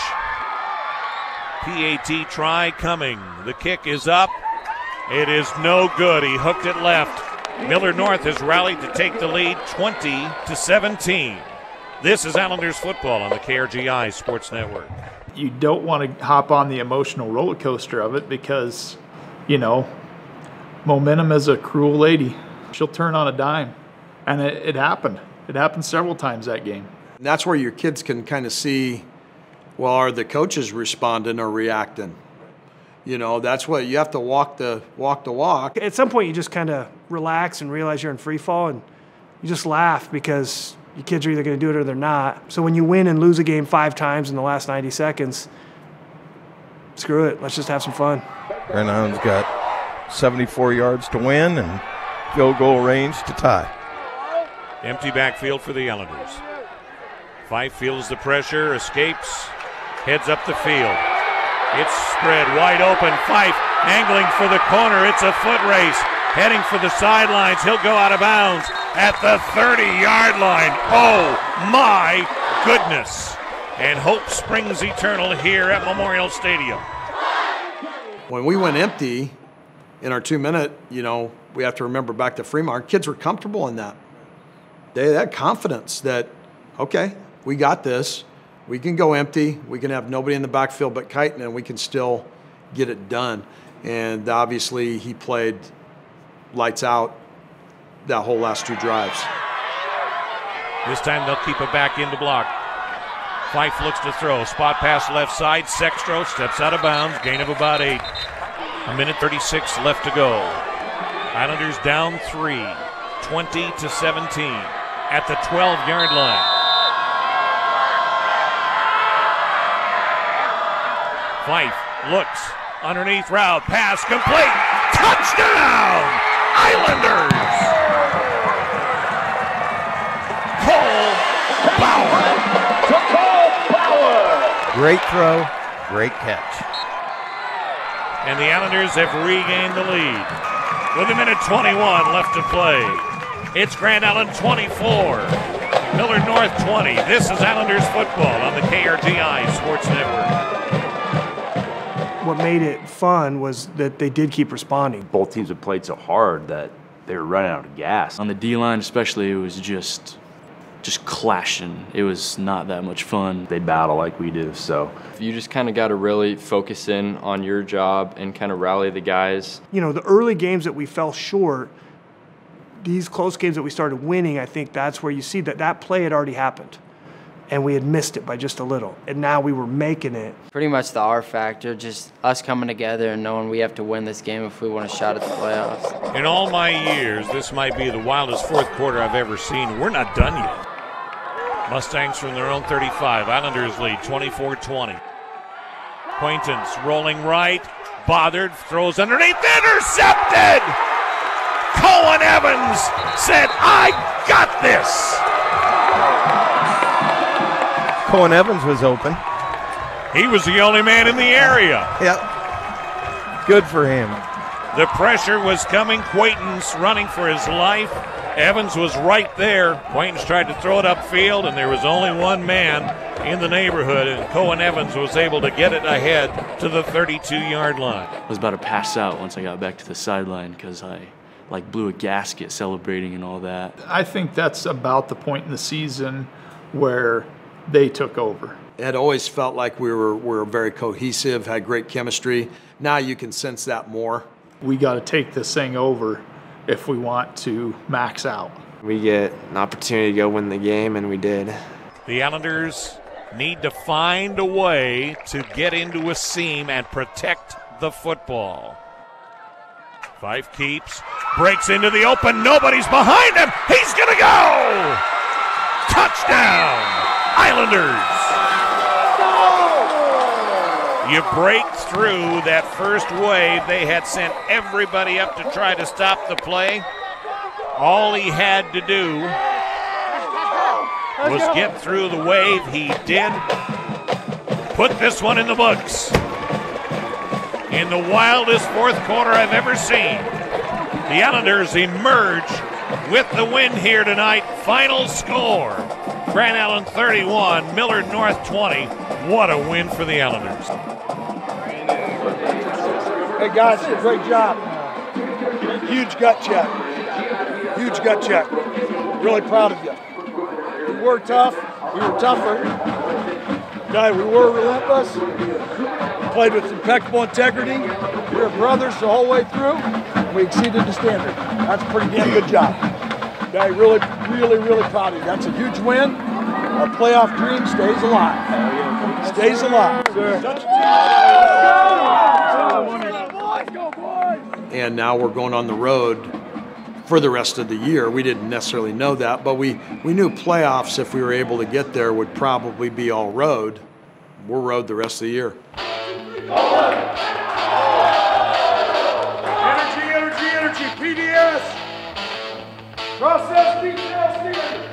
PAT try coming. The kick is up. It is no good. He hooked it left. Millard North has rallied to take the lead 20-17. This is Islanders football on the KRGI Sports Network. You don't want to hop on the emotional roller coaster of it because, you know, momentum is a cruel lady. She'll turn on a dime. And it happened. It happened several times that game. And that's where your kids can kind of see, well, are the coaches responding or reacting? You know, that's what you have to walk the walk. At some point, you just kind of relax and realize you're in free fall, and you just laugh because your kids are either going to do it or they're not. So when you win and lose a game 5 times in the last 90 seconds, screw it. Let's just have some fun. Grand Island's got 74 yards to win and field goal range to tie. Empty backfield for the Islanders. Fife feels the pressure, escapes, heads up the field. It's spread wide open. Fife angling for the corner. It's a foot race. Heading for the sidelines. He'll go out of bounds at the 30-yard line. Oh, my goodness. And hope springs eternal here at Memorial Stadium. When we went empty in our 2-minute, you know, we have to remember back to Fremont, kids were comfortable in that. They had confidence that, okay, we got this. We can go empty. We can have nobody in the backfield but Kighton, and we can still get it done. And obviously he played lights out that whole last 2 drives. This time they'll keep it back into block. Fife looks to throw. Spot pass left side. Sextro steps out of bounds. Gain of about 8. 1:36 left to go. Islanders down 3, 20-17 at the 12-yard line. Fife looks underneath route. Pass complete. Touchdown! Islanders! Cole Bauer. Great throw, great catch. And the Islanders have regained the lead. With 1:21 left to play. It's Grand Island 24, Millard North 20. This is Islanders football on the KRTI Sports Network. What made it fun was that they did keep responding. Both teams have played so hard that they were running out of gas. On the D-line especially, it was just clashing. It was not that much fun. They battle like we do, so. You just kind of got to really focus in on your job and kind of rally the guys. You know, the early games that we fell short, these close games that we started winning, I think that's where you see that play had already happened. And we had missed it by just a little. And now we were making it. Pretty much the R factor, just us coming together and knowing we have to win this game if we want a shot at the playoffs. In all my years, this might be the wildest fourth quarter I've ever seen. We're not done yet. Mustangs from their own 35. Islanders lead 24-20. Quaintance rolling right. Bothered. Throws underneath. Intercepted! Cohen Evans said, I got this! Cohen Evans was open. He was the only man in the area. Yep. Good for him. The pressure was coming. Quaintance running for his life. Evans was right there. Quaintance tried to throw it upfield, and there was only one man in the neighborhood, and Cohen Evans was able to get it ahead to the 32-yard line. I was about to pass out once I got back to the sideline because I blew a gasket celebrating and all that. I think that's about the point in the season where they took over. It had always felt like we were very cohesive, had great chemistry. Now you can sense that more. We got to take this thing over if we want to max out. We get an opportunity to go win the game, and we did. The Islanders need to find a way to get into a seam and protect the football. Fife keeps, breaks into the open, nobody's behind him, he's gonna go! Touchdown, Islanders! You break through that first wave. They had sent everybody up to try to stop the play. All he had to do was get through the wave. He did. Put this one in the books. In the wildest fourth quarter I've ever seen, the Islanders emerge with the win here tonight. Final score, Grand Island 31, Millard North 20. What a win for the Islanders. Hey guys, great job. Huge gut check. Huge gut check. Really proud of you. We were tough. We were tougher. Okay, we were relentless. We played with impeccable integrity. We were brothers the whole way through. We exceeded the standard. That's a pretty damn good job. Okay, really, really, really proud of you. That's a huge win. Our playoff dream stays alive. Stays alive. And now we're going on the road for the rest of the year. We didn't necessarily know that, but we knew playoffs, if we were able to get there, would probably be all road. We're road the rest of the year. Energy, PDS. Process detail standard.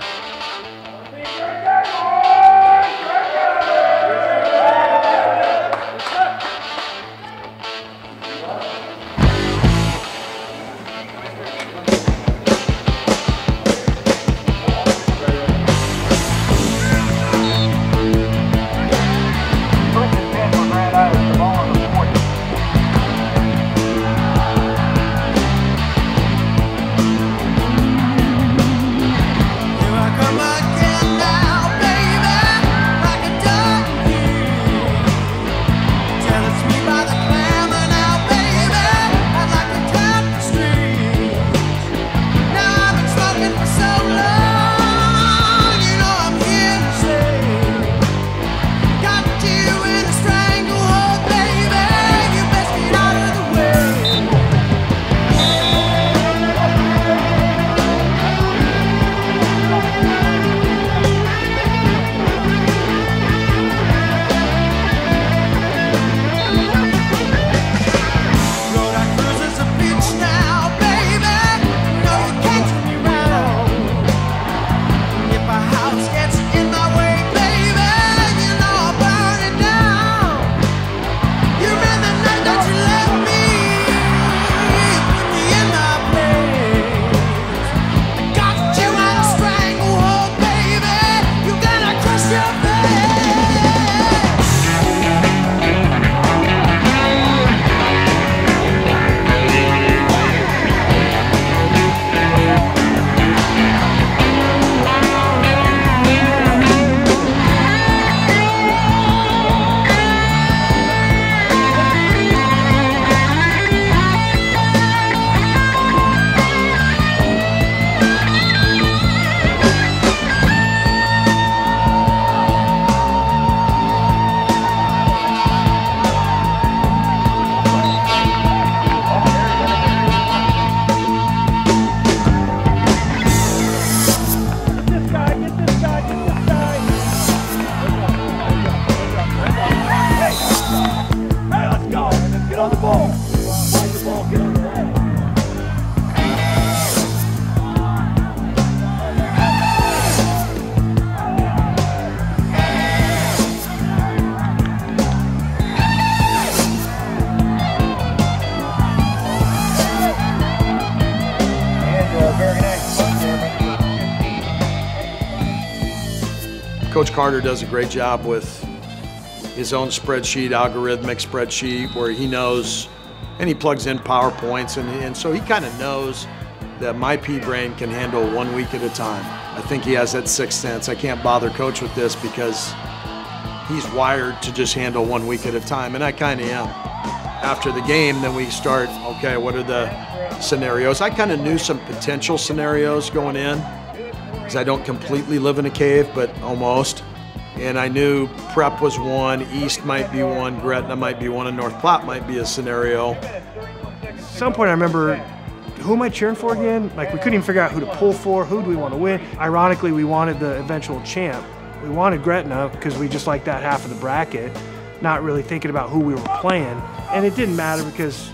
Coach Carter does a great job with his own spreadsheet, algorithmic spreadsheet, where he knows, and he plugs in PowerPoints, and so he kind of knows that my pea brain can handle 1 week at a time. I think he has that sixth sense. I can't bother Coach with this because he's wired to just handle 1 week at a time, and I kind of am. After the game, then we start, okay, what are the scenarios? I kind of knew some potential scenarios going in, because I don't completely live in a cave, but almost. And I knew Prep was one, East might be one, Gretna might be one, and North Platte might be a scenario. At some point I remember, who am I cheering for again? Like, we couldn't even figure out who to pull for, who do we want to win. Ironically, we wanted the eventual champ. We wanted Gretna because we just liked that half of the bracket, not really thinking about who we were playing. And it didn't matter because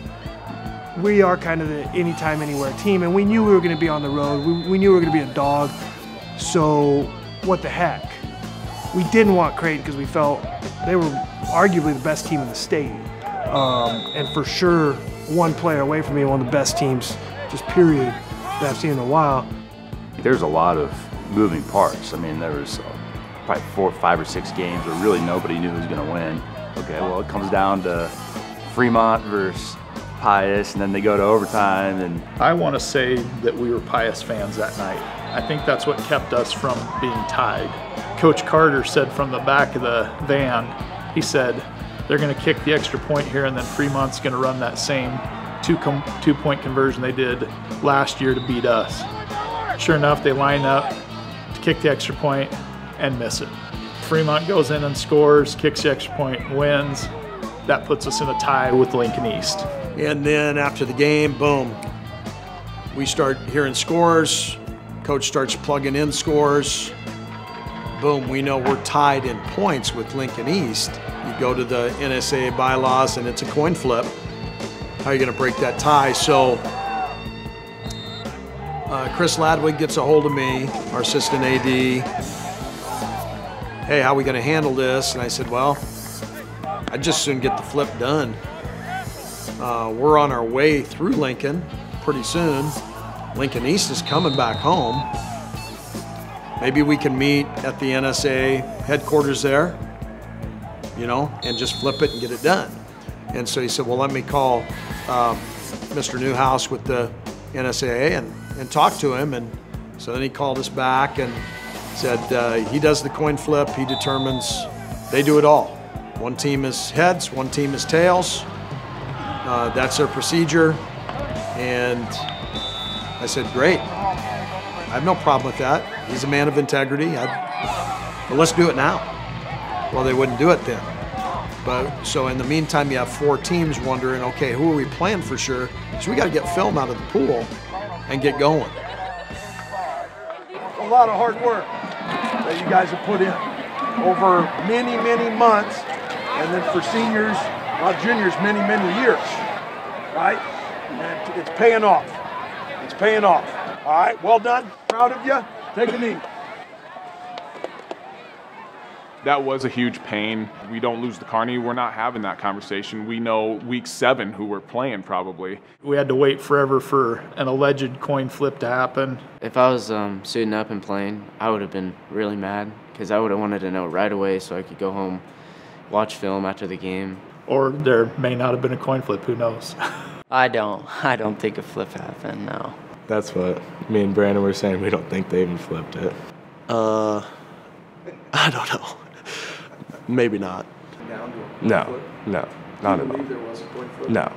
we are kind of the anytime, anywhere team, and we knew we were going to be on the road. We knew we were going to be a dog, so what the heck? We didn't want Creighton because we felt they were arguably the best team in the state, and for sure one player away from being one of the best teams, just period, that I've seen in a while. There's a lot of moving parts. I mean, there was probably 4, 5, or 6 games where really nobody knew who was going to win. Okay, well, it comes down to Fremont versus Pius, and then they go to overtime. And I want to say that we were Pius fans that night. I think that's what kept us from being tied. Coach Carter said from the back of the van, he said, they're going to kick the extra point here, and then Fremont's going to run that same two-point conversion they did last year to beat us. Sure enough, they line up to kick the extra point and miss it. Fremont goes in and scores, kicks the extra point, wins. That puts us in a tie with Lincoln East. And then after the game, boom, we start hearing scores. Coach starts plugging in scores. Boom, we know we're tied in points with Lincoln East. You go to the NSAA bylaws and it's a coin flip. How are you going to break that tie? So Chris Ladwig gets a hold of me, our assistant AD. Hey, how are we going to handle this? And I said, well, I'd just soon get the flip done. We're on our way through Lincoln pretty soon. Lincoln East is coming back home. Maybe we can meet at the NSA headquarters there, you know, and just flip it and get it done. And so he said, well, let me call Mr. Newhouse with the NSAA and talk to him. And so then he called us back and said he does the coin flip. He determines, they do it all. One team is heads, one team is tails. That's their procedure. And I said, great. I have no problem with that. He's a man of integrity. But let's do it now. Well, they wouldn't do it then. But so in the meantime, you have 4 teams wondering, okay, who are we playing for sure? So we got to get film out of the pool and get going. A lot of hard work that you guys have put in over many, many months, and then for seniors, juniors, many, many years, right? And it's paying off. It's paying off. All right, well done. Proud of you. Take a knee. That was a huge pain. We don't lose the Carney. We're not having that conversation. We know week 7 who we're playing probably. We had to wait forever for an alleged coin flip to happen. If I was suiting up and playing, I would have been really mad because I would have wanted to know right away so I could go home, watch film after the game. Or there may not have been a coin flip, who knows? I don't think a flip happened, no. That's what me and Brandon were saying. We don't think they even flipped it. I don't know. Maybe not. No, not at all. No.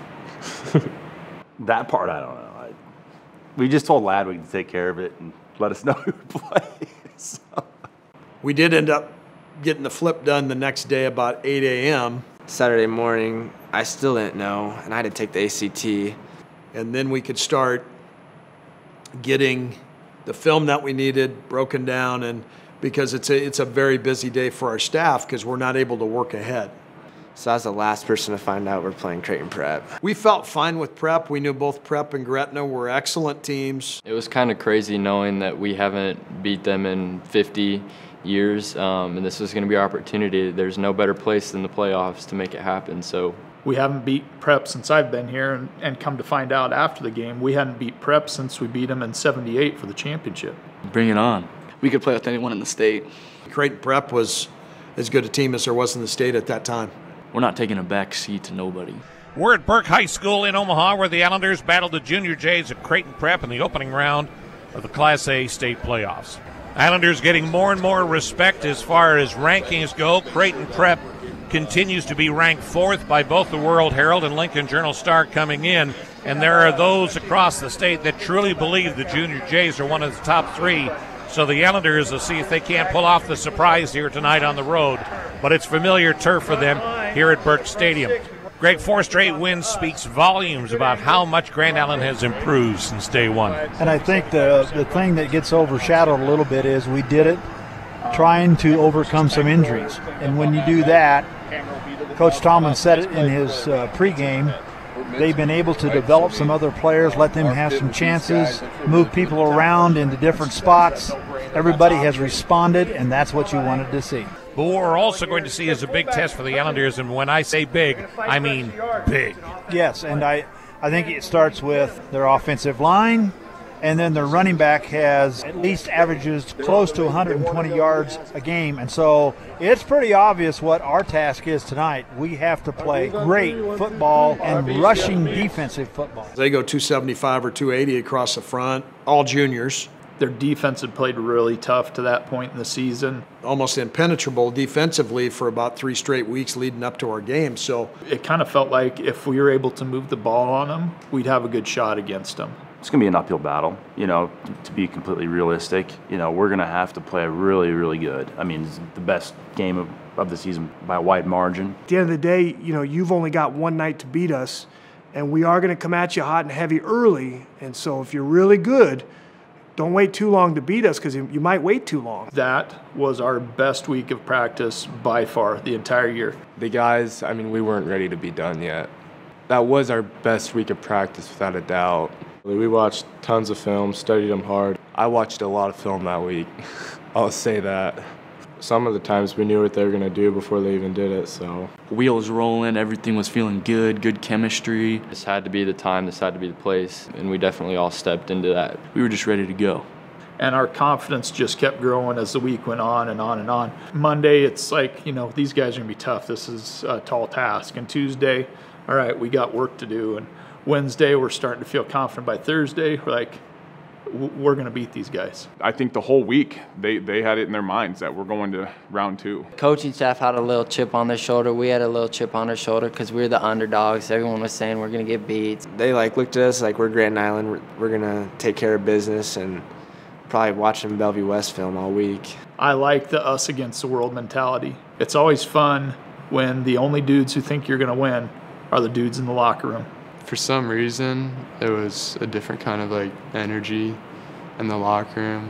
That part, I don't know. We just told Ladwig to take care of it and let us know who would play. So. We did end up getting the flip done the next day about 8 a.m. Saturday morning, I still didn't know, and I had to take the ACT. And then we could start getting the film that we needed broken down, and because it's a very busy day for our staff because we're not able to work ahead. So I was the last person to find out we're playing Creighton Prep. We felt fine with Prep. We knew both Prep and Gretna were excellent teams. It was kind of crazy knowing that we haven't beat them in 50 years, and this was going to be our opportunity. There's no better place than the playoffs to make it happen. So we haven't beat Prep since I've been here, and come to find out after the game, we hadn't beat Prep since we beat them in '78 for the championship. Bring it on. we could play with anyone in the state. Creighton Prep was as good a team as there was in the state at that time. We're not taking a back seat to nobody. We're at Burke High School in Omaha, where the Islanders battled the Junior Jays at Creighton Prep in the opening round of the Class A state playoffs. Islanders getting more and more respect as far as rankings go. Creighton Prep continues to be ranked 4th by both the World Herald and Lincoln Journal-Star coming in, and there are those across the state that truly believe the Junior Jays are one of the top 3. So the Islanders will see if they can't pull off the surprise here tonight on the road. But it's familiar turf for them here at Burke Stadium. Greg, 4 straight wins speaks volumes about how much Grand Island has improved since day one. And I think the thing that gets overshadowed a little bit is we did it trying to overcome some injuries. And when you do that, Coach Tomlin said it in his pregame, they've been able to develop some other players, let them have some chances, move people around into different spots. Everybody has responded, and that's what you wanted to see. But what we're also going to see is a big test for the Islanders, and when I say big, I mean big. Yes, and I think it starts with their offensive line, and then their running back has at least averages close to 120 yards a game. And so it's pretty obvious what our task is tonight. We have to play great football and rushing defensive football. They go 275 or 280 across the front, all juniors. Their defense had played really tough to that point in the season. Almost impenetrable defensively for about 3 straight weeks leading up to our game. So it kind of felt like if we were able to move the ball on them, we'd have a good shot against them. It's going to be an uphill battle, to be completely realistic. We're going to have to play really, really good. I mean, it's the best game of the season by a wide margin. At the end of the day, you've only got one night to beat us, and we are going to come at you hot and heavy early. And so if you're really good, don't wait too long to beat us, because you might wait too long. That was our best week of practice by far the entire year. The guys, we weren't ready to be done yet. That was our best week of practice without a doubt. We watched tons of film, studied them hard. I watched a lot of film that week. I'll say that. Some of the times we knew what they were going to do before they even did it, so. Wheels rolling, everything was feeling good chemistry. This had to be the time, this had to be the place, and we definitely all stepped into that. We were just ready to go. And our confidence just kept growing as the week went on and on and on. Monday, it's like, these guys are going to be tough. This is a tall task. And Tuesday, all right, we got work to do. And Wednesday, we're starting to feel confident. By Thursday, we're like, we're going to beat these guys. I think the whole week they had it in their minds that we're going to round 2. Coaching staff had a little chip on their shoulder. We had a little chip on our shoulder because we were the underdogs. Everyone was saying we're going to get beat. They looked at us like we're Grand Island. We're going to take care of business, and probably watching Bellevue West film all week. I like the us against the world mentality. It's always fun when the only dudes who think you're going to win are the dudes in the locker room. For some reason, there was a different kind of energy in the locker room.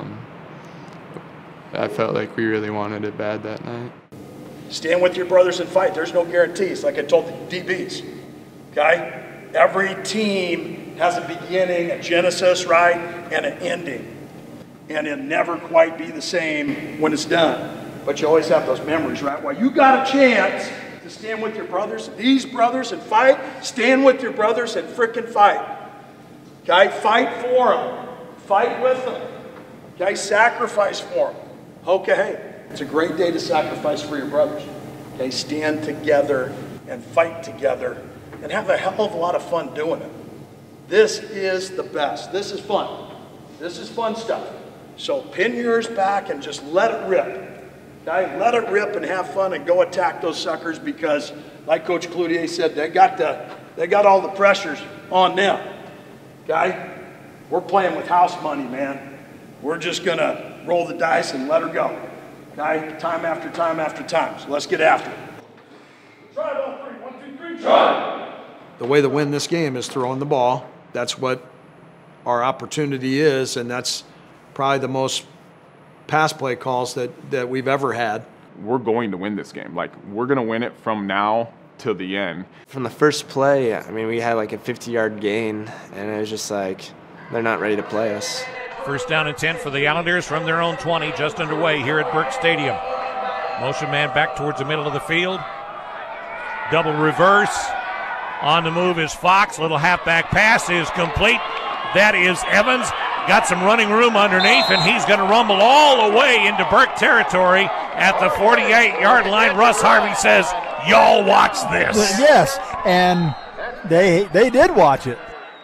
I felt like we really wanted it bad that night. Stand with your brothers and fight. There's no guarantees, like I told the DBs. Okay? Every team has a beginning, a genesis, right, and an ending. And it'll never quite be the same when it's done. But you always have those memories, right? Well, you got a chance to stand with your brothers, these brothers, and fight. Stand with your brothers and frickin' fight. Okay? Fight for them. Fight with them. Okay? Sacrifice for them. Okay? It's a great day to sacrifice for your brothers. Okay? Stand together and fight together and have a hell of a lot of fun doing it. This is the best. This is fun. This is fun stuff. So pin yours back and just let it rip. Okay? Let it rip and have fun and go attack those suckers, because, like Coach Cloutier said, they got all the pressures on them. Okay? We're playing with house money, man. We're just gonna roll the dice and let her go. Okay? Time after time after time. So let's get after it. Try it all 3. 1, 2, 3, try. The way to win this game is throwing the ball. That's what our opportunity is, and that's probably the most pass play calls that we've ever had. We're going to win this game. We're going to win it from now till the end. From the first play, we had a 50-yard gain, and it was just they're not ready to play us. First down and 10 for the Islanders from their own 20, just underway here at Burke Stadium. Motion man back towards the middle of the field. Double reverse. On the move is Fox. Little halfback pass is complete. That is Evans. got some running room underneath, and he's going to rumble all the way into Burke territory at the 48-yard line. Russ Harvey says, y'all watch this. Yes, and they did watch it.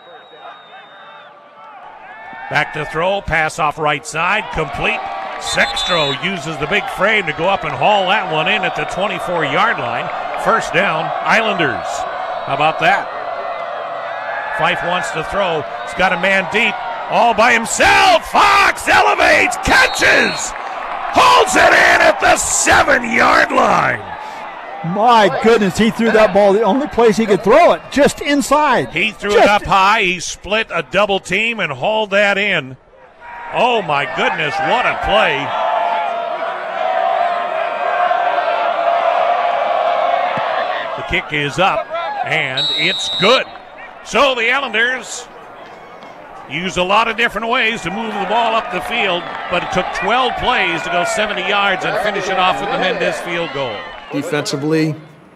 Back to throw, pass off right side, complete. Sextro uses the big frame to go up and haul that one in at the 24-yard line. First down, Islanders. How about that? Fife wants to throw. He's got a man deep, all by himself. Fox elevates, catches, holds it in at the 7-yard line. My goodness, he threw that ball the only place he could throw it, just inside. He threw it up high. He split a double team and hauled that in. Oh, my goodness, what a play. The kick is up, and it's good. So the Islanders use a lot of different ways to move the ball up the field, but it took 12 plays to go 70 yards and finish it off with the Mendez field goal. Defensively,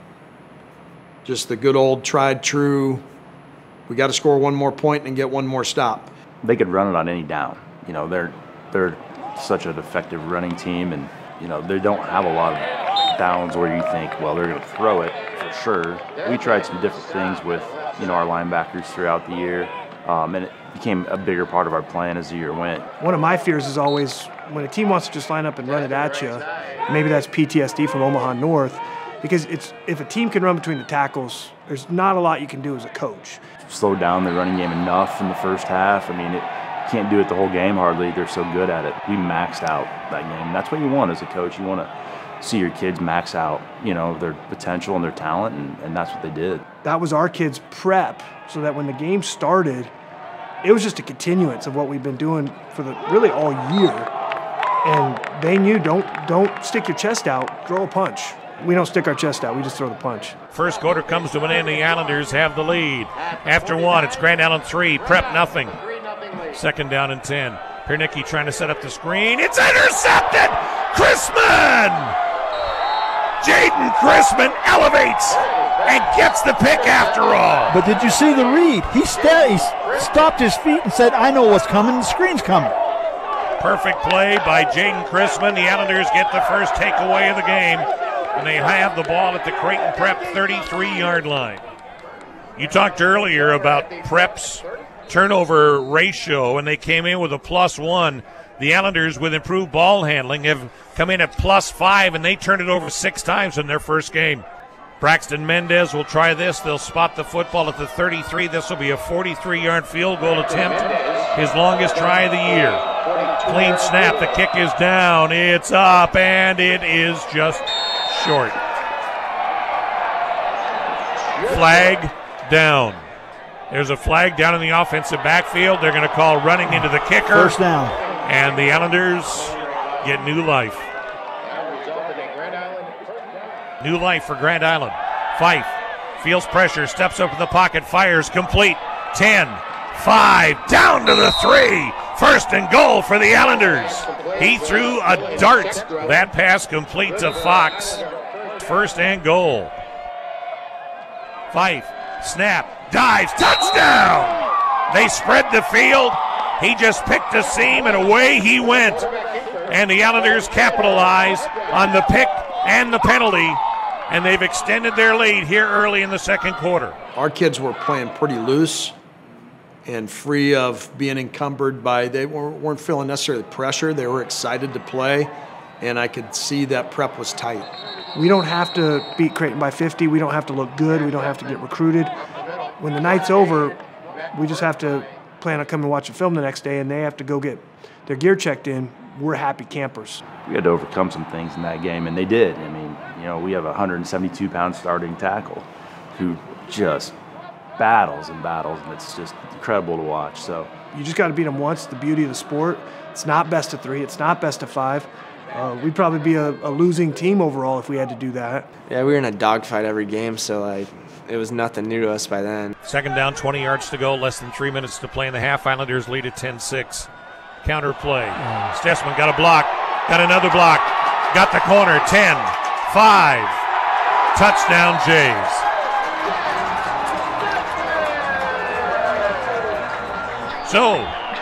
just the good old tried true, we got to score one more point and get one more stop. They could run it on any down. You know, they're such an effective running team, and you know they don't have a lot of downs where you think, well, they're going to throw it for sure. We tried some different things with our linebackers throughout the year, and it became a bigger part of our plan as the year went. One of my fears is always when a team wants to just line up and run it at you. Maybe that's PTSD from Omaha North, because if a team can run between the tackles, there's not a lot you can do as a coach. Slow down the running game enough in the first half. I mean, you can't do it the whole game hardly. They're so good at it. We maxed out that game. That's what you want as a coach. You want to see your kids max out, their potential and their talent, and that's what they did. That was our kids' prep, so that when the game started, it was just a continuance of what we've been doing for really all year. And they knew, don't stick your chest out, throw a punch. We don't stick our chest out, we just throw the punch. First quarter comes to an end. The Islanders have the lead. After one, it's Grand Island 3, Prep nothing. Second down and 10. Pernicki trying to set up the screen. It's intercepted! Chrisman! Jaden Chrisman elevates and gets the pick after all. But did you see the read? He stopped his feet and said, I know what's coming, the screen's coming. Perfect play by Jaden Chrisman. The Islanders get the first takeaway of the game, and they have the ball at the Creighton Prep 33-yard line. You talked earlier about Prep's turnover ratio, and they came in with a +1. The Islanders, with improved ball handling, have come in at +5, and they turned it over 6 times in their first game. Braxton Mendez will try this. They'll spot the football at the 33. This will be a 43-yard field goal attempt, his longest try of the year. Clean snap. The kick is down. It's up, and it is just short. Flag down. There's a flag down in the offensive backfield. They're going to call running into the kicker. First down. And the Islanders get new life. New life for Grand Island. Fife feels pressure, steps up in the pocket, fires, complete. 10, 5, down to the 3. First and goal for the Islanders. He threw a dart. That pass complete to Fox. First and goal. Fife, snap, dives, touchdown! They spread the field. He just picked a seam, and away he went. And the Islanders capitalize on the pick and the penalty, and they've extended their lead here early in the second quarter. Our kids were playing pretty loose and free of being encumbered by, they weren't feeling necessarily pressure. They were excited to play, and I could see that Prep was tight. We don't have to beat Creighton by 50. We don't have to look good. We don't have to get recruited. When the night's over, we just have to plan on coming and watching film the next day, and they have to go get their gear checked in. We're happy campers. We had to overcome some things in that game, and they did. I mean, we have a 172-pound starting tackle who just battles and battles, and it's just incredible to watch. So you just got to beat them once. The beauty of the sport. It's not best of 3. It's not best of 5. We'd probably be a losing team overall if we had to do that. Yeah, we were in a dogfight every game, so it was nothing new to us by then. Second down, 20 yards to go, less than 3 minutes to play in the half. Islanders lead at 10-6. Counter play. Stessman got a block, got another block, got the corner. 10, 5. Touchdown, Jays. So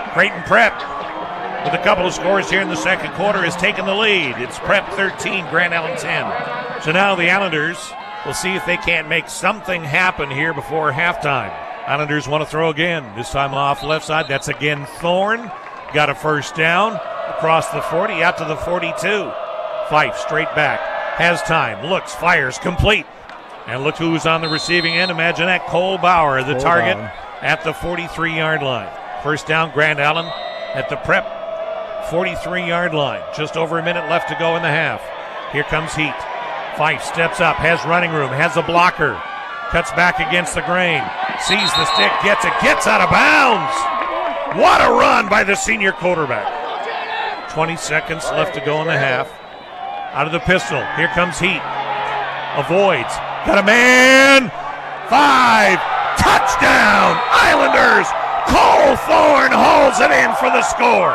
Creighton Prep, with a couple of scores here in the second quarter, has taken the lead. It's Prep 13, Grand Island 10. So now the Islanders will see if they can't make something happen here before halftime. Islanders want to throw again, this time off left side. That's again Thorne. Got a first down across the 40, out to the 42. Fife straight back, has time, looks, fires, complete. And look who's on the receiving end. Imagine that, Cole Bauer, the target at the 43-yard line. First down, Grand Island at the Prep 43-yard line. Just over a minute left to go in the half. Here comes Heat. Fife steps up, has running room, has a blocker. Cuts back against the grain. Sees the stick, gets it, gets out of bounds. What a run by the senior quarterback. 20 seconds left to go in the half. Out of the pistol, here comes Heat. Avoids, got a man. 5, touchdown, Islanders. Cole Thorne holds it in for the score.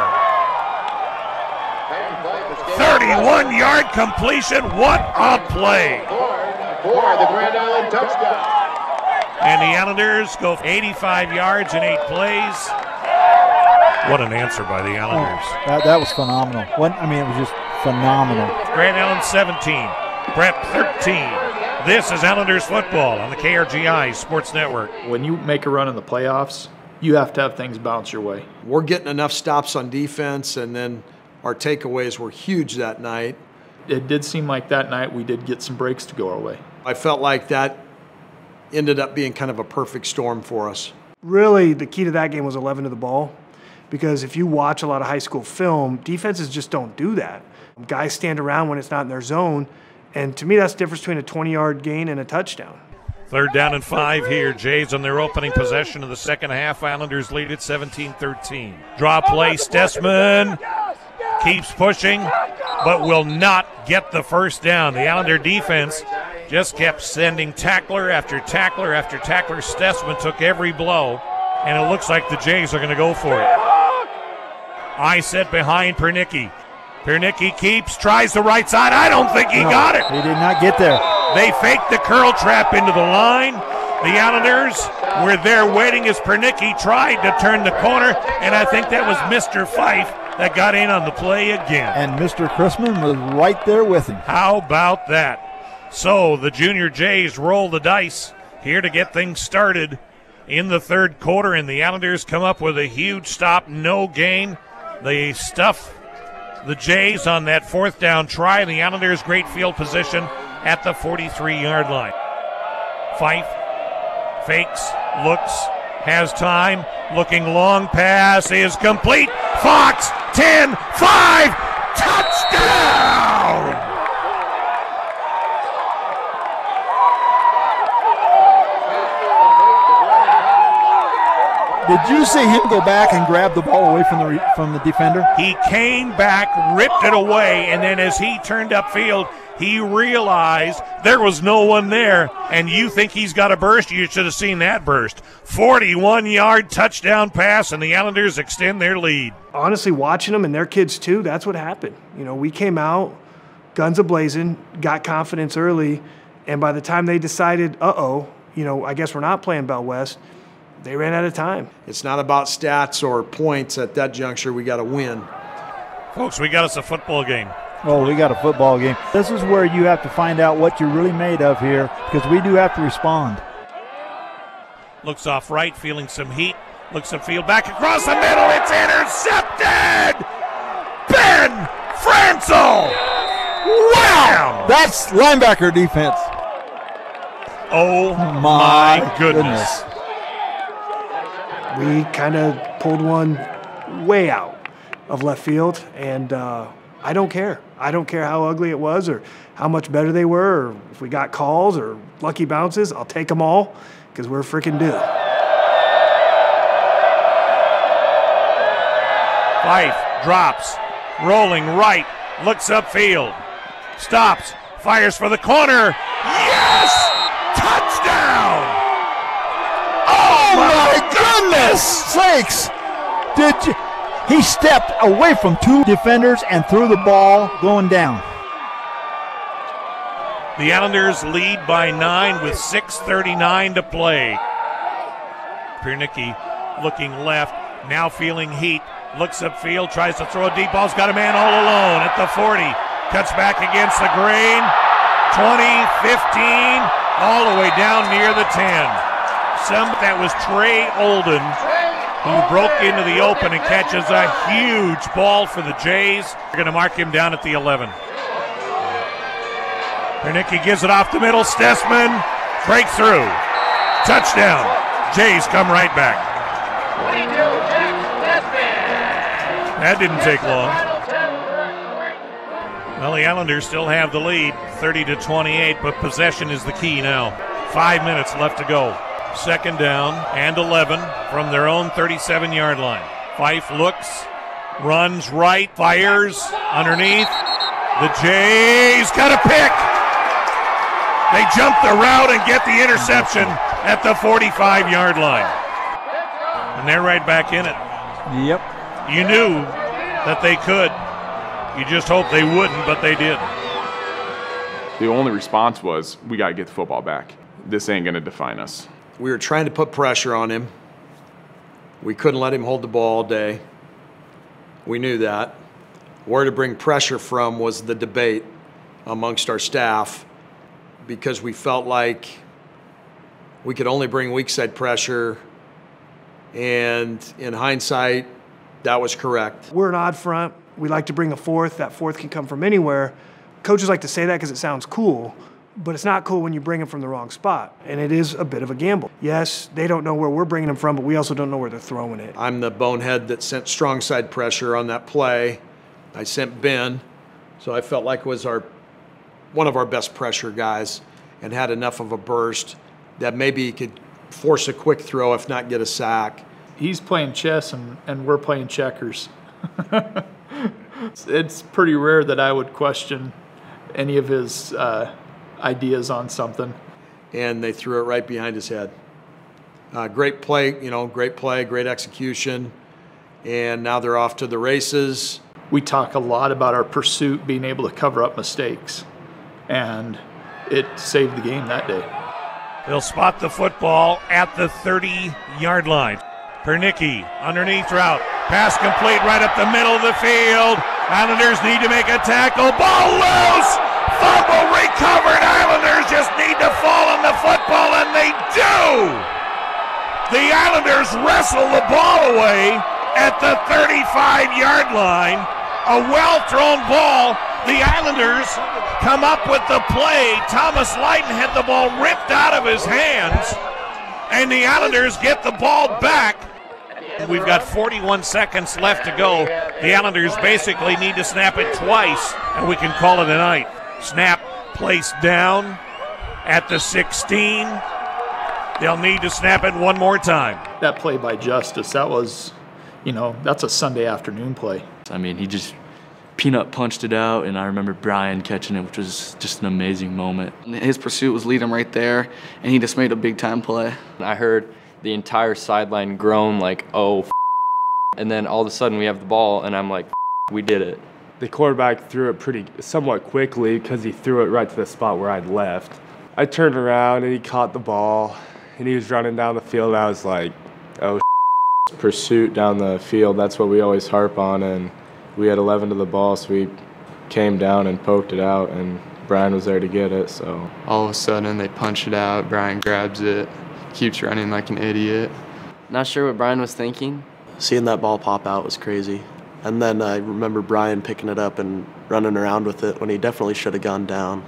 31-yard completion, what a play. For the Grand Island touchdown. And the Islanders go 85 yards in 8 plays. What an answer by the Islanders. That was phenomenal. It was just phenomenal. Grand Island 17, Prep 13. This is Islanders football on the KRGI Sports Network. When you make a run in the playoffs, you have to have things bounce your way. We're getting enough stops on defense, and then our takeaways were huge that night. It did seem like that night we did get some breaks to go our way. I felt like that ended up being kind of a perfect storm for us. Really, the key to that game was 11 to the ball, because if you watch a lot of high school film, defenses just don't do that. Guys stand around when it's not in their zone, and to me that's the difference between a 20-yard gain and a touchdown. Third down and 5 here. Jays on their opening possession of the second half. Islanders lead at 17-13. Draw play, Stessman keeps pushing, but will not get the first down. The Islander defense just kept sending tackler after tackler after tackler. Stessman took every blow, and it looks like the Jays are going to go for it. Eye set behind Pernicki. Pernicki keeps, tries the right side. I don't think he got it. He did not get there. They faked the curl trap into the line. The Islanders were there waiting as Pernicki tried to turn the corner, and I think that was Mr. Fife that got in on the play again. And Mr. Chrisman was right there with him. How about that? So the Junior Jays roll the dice here to get things started in the third quarter, and the Islanders come up with a huge stop, no gain. They stuff the Jays on that fourth down try, and the Islanders great field position at the 43-yard line. Fife fakes, looks, has time, looking long, pass is complete. Fox, 10, 5, touchdown! Did you see him go back and grab the ball away from the defender? He came back, ripped it away, and then as he turned upfield, he realized there was no one there, and you think he's got a burst? You should have seen that burst. 41-yard touchdown pass, and the Islanders extend their lead. Honestly, watching them and their kids too, that's what happened. You know, we came out, guns a-blazing, got confidence early, and by the time they decided, I guess we're not playing Bell West, they ran out of time. It's not about stats or points at that juncture. We got to win. Folks, we got us a football game. Oh, we got a football game. This is where you have to find out what you're really made of here, because we do have to respond. Looks off right, feeling some heat. Looks upfield, back across the middle. It's intercepted! Ben Francel! Wow! That's linebacker defense. Oh, my goodness. We kind of pulled one way out of left field, and I don't care. I don't care how ugly it was or how much better they were or if we got calls or lucky bounces. I'll take them all because we're freaking due. Fife drops, rolling right, looks upfield, stops, fires for the corner. Yes! Touchdown! Oh my goodness sakes! He stepped away from 2 defenders and threw the ball going down. The Islanders lead by 9 with 6:39 to play. Pernicki looking left, now feeling heat. Looks upfield, tries to throw a deep ball. He's got a man all alone at the 40. Cuts back against the grain. 20, 15, all the way down near the 10. That was Trey Olden, who broke into the open and catches a huge ball for the Jays. They're going to mark him down at the 11. Pernicki gives it off the middle. Stessman, breakthrough. Touchdown. Jays come right back. 22, Jack Stessman. That didn't take long. Well, the Islanders still have the lead, 30-28, but possession is the key now. 5 minutes left to go. Second down and 11 from their own 37-yard line. Fife looks, runs right, fires underneath. The Jays got a pick. They jump the route and get the interception at the 45-yard line. And they're right back in it. Yep. You knew that they could. You just hoped they wouldn't, but they did. The only response was, we got to get the football back. This ain't going to define us. We were trying to put pressure on him. We couldn't let him hold the ball all day. We knew that. Where to bring pressure from was the debate amongst our staff, because we felt like we could only bring weak side pressure, and in hindsight, that was correct. We're an odd front. We like to bring a fourth. That fourth can come from anywhere. Coaches like to say that because it sounds cool, but it's not cool when you bring them from the wrong spot, and it is a bit of a gamble. Yes, they don't know where we're bringing them from, but we also don't know where they're throwing it. I'm the bonehead that sent strong side pressure on that play. I sent Ben, so I felt like it was one of our best pressure guys and had enough of a burst that maybe he could force a quick throw, if not get a sack. He's playing chess and we're playing checkers. It's pretty rare that I would question any of his ideas on something. And they threw it right behind his head. Great play, great execution. And now they're off to the races. We talk a lot about our pursuit being able to cover up mistakes, and it saved the game that day. They'll spot the football at the 30-yard line. Pernicki, underneath route. Pass complete right up the middle of the field. Islanders need to make a tackle. Ball loose! Fumble recovered. Islanders just need to fall on the football, and they do! The Islanders wrestle the ball away at the 35-yard line. A well-thrown ball. The Islanders come up with the play. Thomas Leighton had the ball ripped out of his hands, and the Islanders get the ball back. We've got 41 seconds left to go. The Islanders basically need to snap it twice, and we can call it a night. Snap placed down at the 16. They'll need to snap it one more time. That play by Justice, that was, that's a Sunday afternoon play. I mean, he just peanut punched it out, and I remember Brian catching it, which was just an amazing moment. His pursuit was leading him right there, and he just made a big-time play. I heard the entire sideline groan like, oh, and then all of a sudden we have the ball, and I'm like, we did it. The quarterback threw it somewhat quickly because he threw it right to the spot where I'd left. I turned around, and he caught the ball, and he was running down the field. I was like, oh, pursuit down the field, that's what we always harp on, and we had 11 to the ball, so we came down and poked it out, and Brian was there to get it. So all of a sudden they punch it out, Brian grabs it, keeps running like an idiot. Not sure what Brian was thinking. Seeing that ball pop out was crazy. And then I remember Brian picking it up and running around with it when he definitely should have gone down.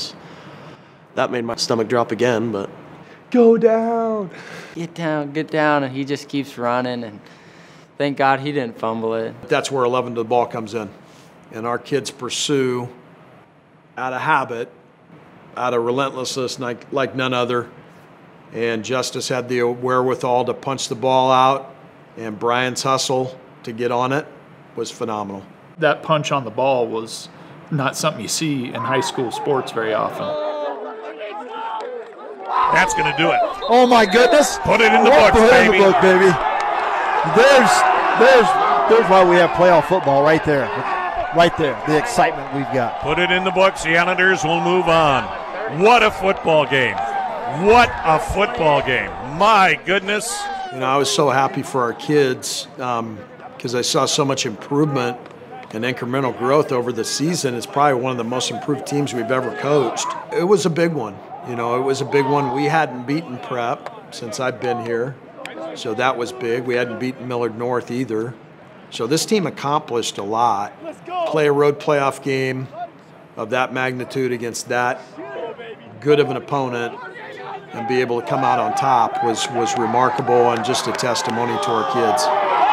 That made my stomach drop again, but go down. Get down, and he just keeps running, and thank God he didn't fumble it. That's where 11 to the ball comes in. And our kids pursue out of habit, out of relentlessness like none other. And Justice had the wherewithal to punch the ball out, and Brian's hustle to get on it was phenomenal. That punch on the ball was not something you see in high school sports very often. That's going to do it. Oh my goodness! Put it in the books, baby. Put it in the book, baby. There's why we have playoff football right there. Right there, the excitement we've got. Put it in the books. The Islanders will move on. What a football game. What a football game. My goodness. You know, I was so happy for our kids because I saw so much improvement and incremental growth over the season. It's probably one of the most improved teams we've ever coached. It was a big one. You know, it was a big one. We hadn't beaten Prep since I've been here, so that was big. We hadn't beaten Millard North either. So this team accomplished a lot. Play a road playoff game of that magnitude against that good of an opponent and be able to come out on top was remarkable and just a testimony to our kids.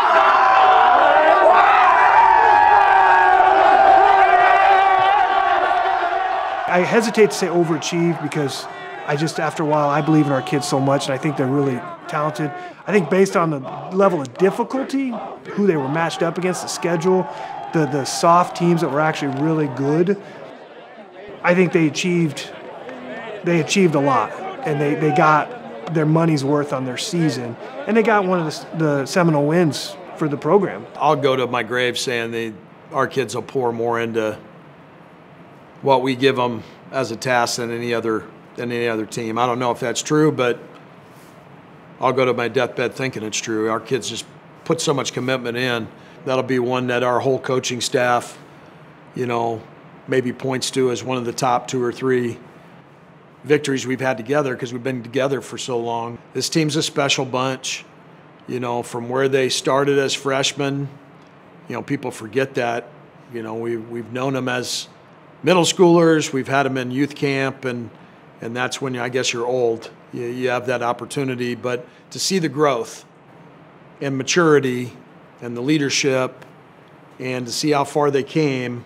I hesitate to say overachieved because after a while, I believe in our kids so much, and I think they're really talented. I think based on the level of difficulty, who they were matched up against, the schedule, the soft teams that were actually really good, I think they achieved a lot, and they got their money's worth on their season, and they got one of the seminal wins for the program. I'll go to my grave saying our kids will pour more into what we give them as a task than any other team. I don't know if that's true, but I'll go to my deathbed thinking it's true. Our kids just put so much commitment in. That'll be one that our whole coaching staff, you know, maybe points to as one of the top 2 or 3 victories we've had together because we've been together for so long. This team's a special bunch. You know, from where they started as freshmen, you know, people forget that. You know, we've known them as middle schoolers. We've had them in youth camp, and that's when I guess you're old. You have that opportunity. But to see the growth and maturity and the leadership and to see how far they came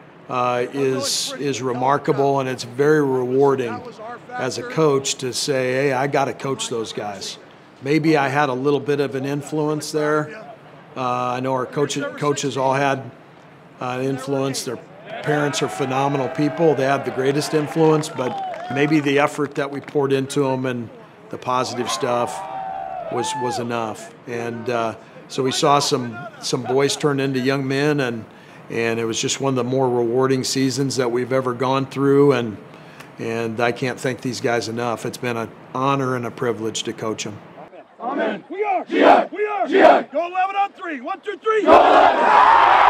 is remarkable, and it's very rewarding as a coach to say, hey, I got to coach those guys. Maybe I had a little bit of an influence there. I know our coaches all had influence. Their parents are phenomenal people. They have the greatest influence, but maybe the effort that we poured into them and the positive stuff was enough. And so we saw some boys turn into young men, and it was just one of the more rewarding seasons that we've ever gone through, and I can't thank these guys enough. It's been an honor and a privilege to coach them. Amen. We are GI. We are GI. Go 11 on 3. 1, 2, 3. Go 11.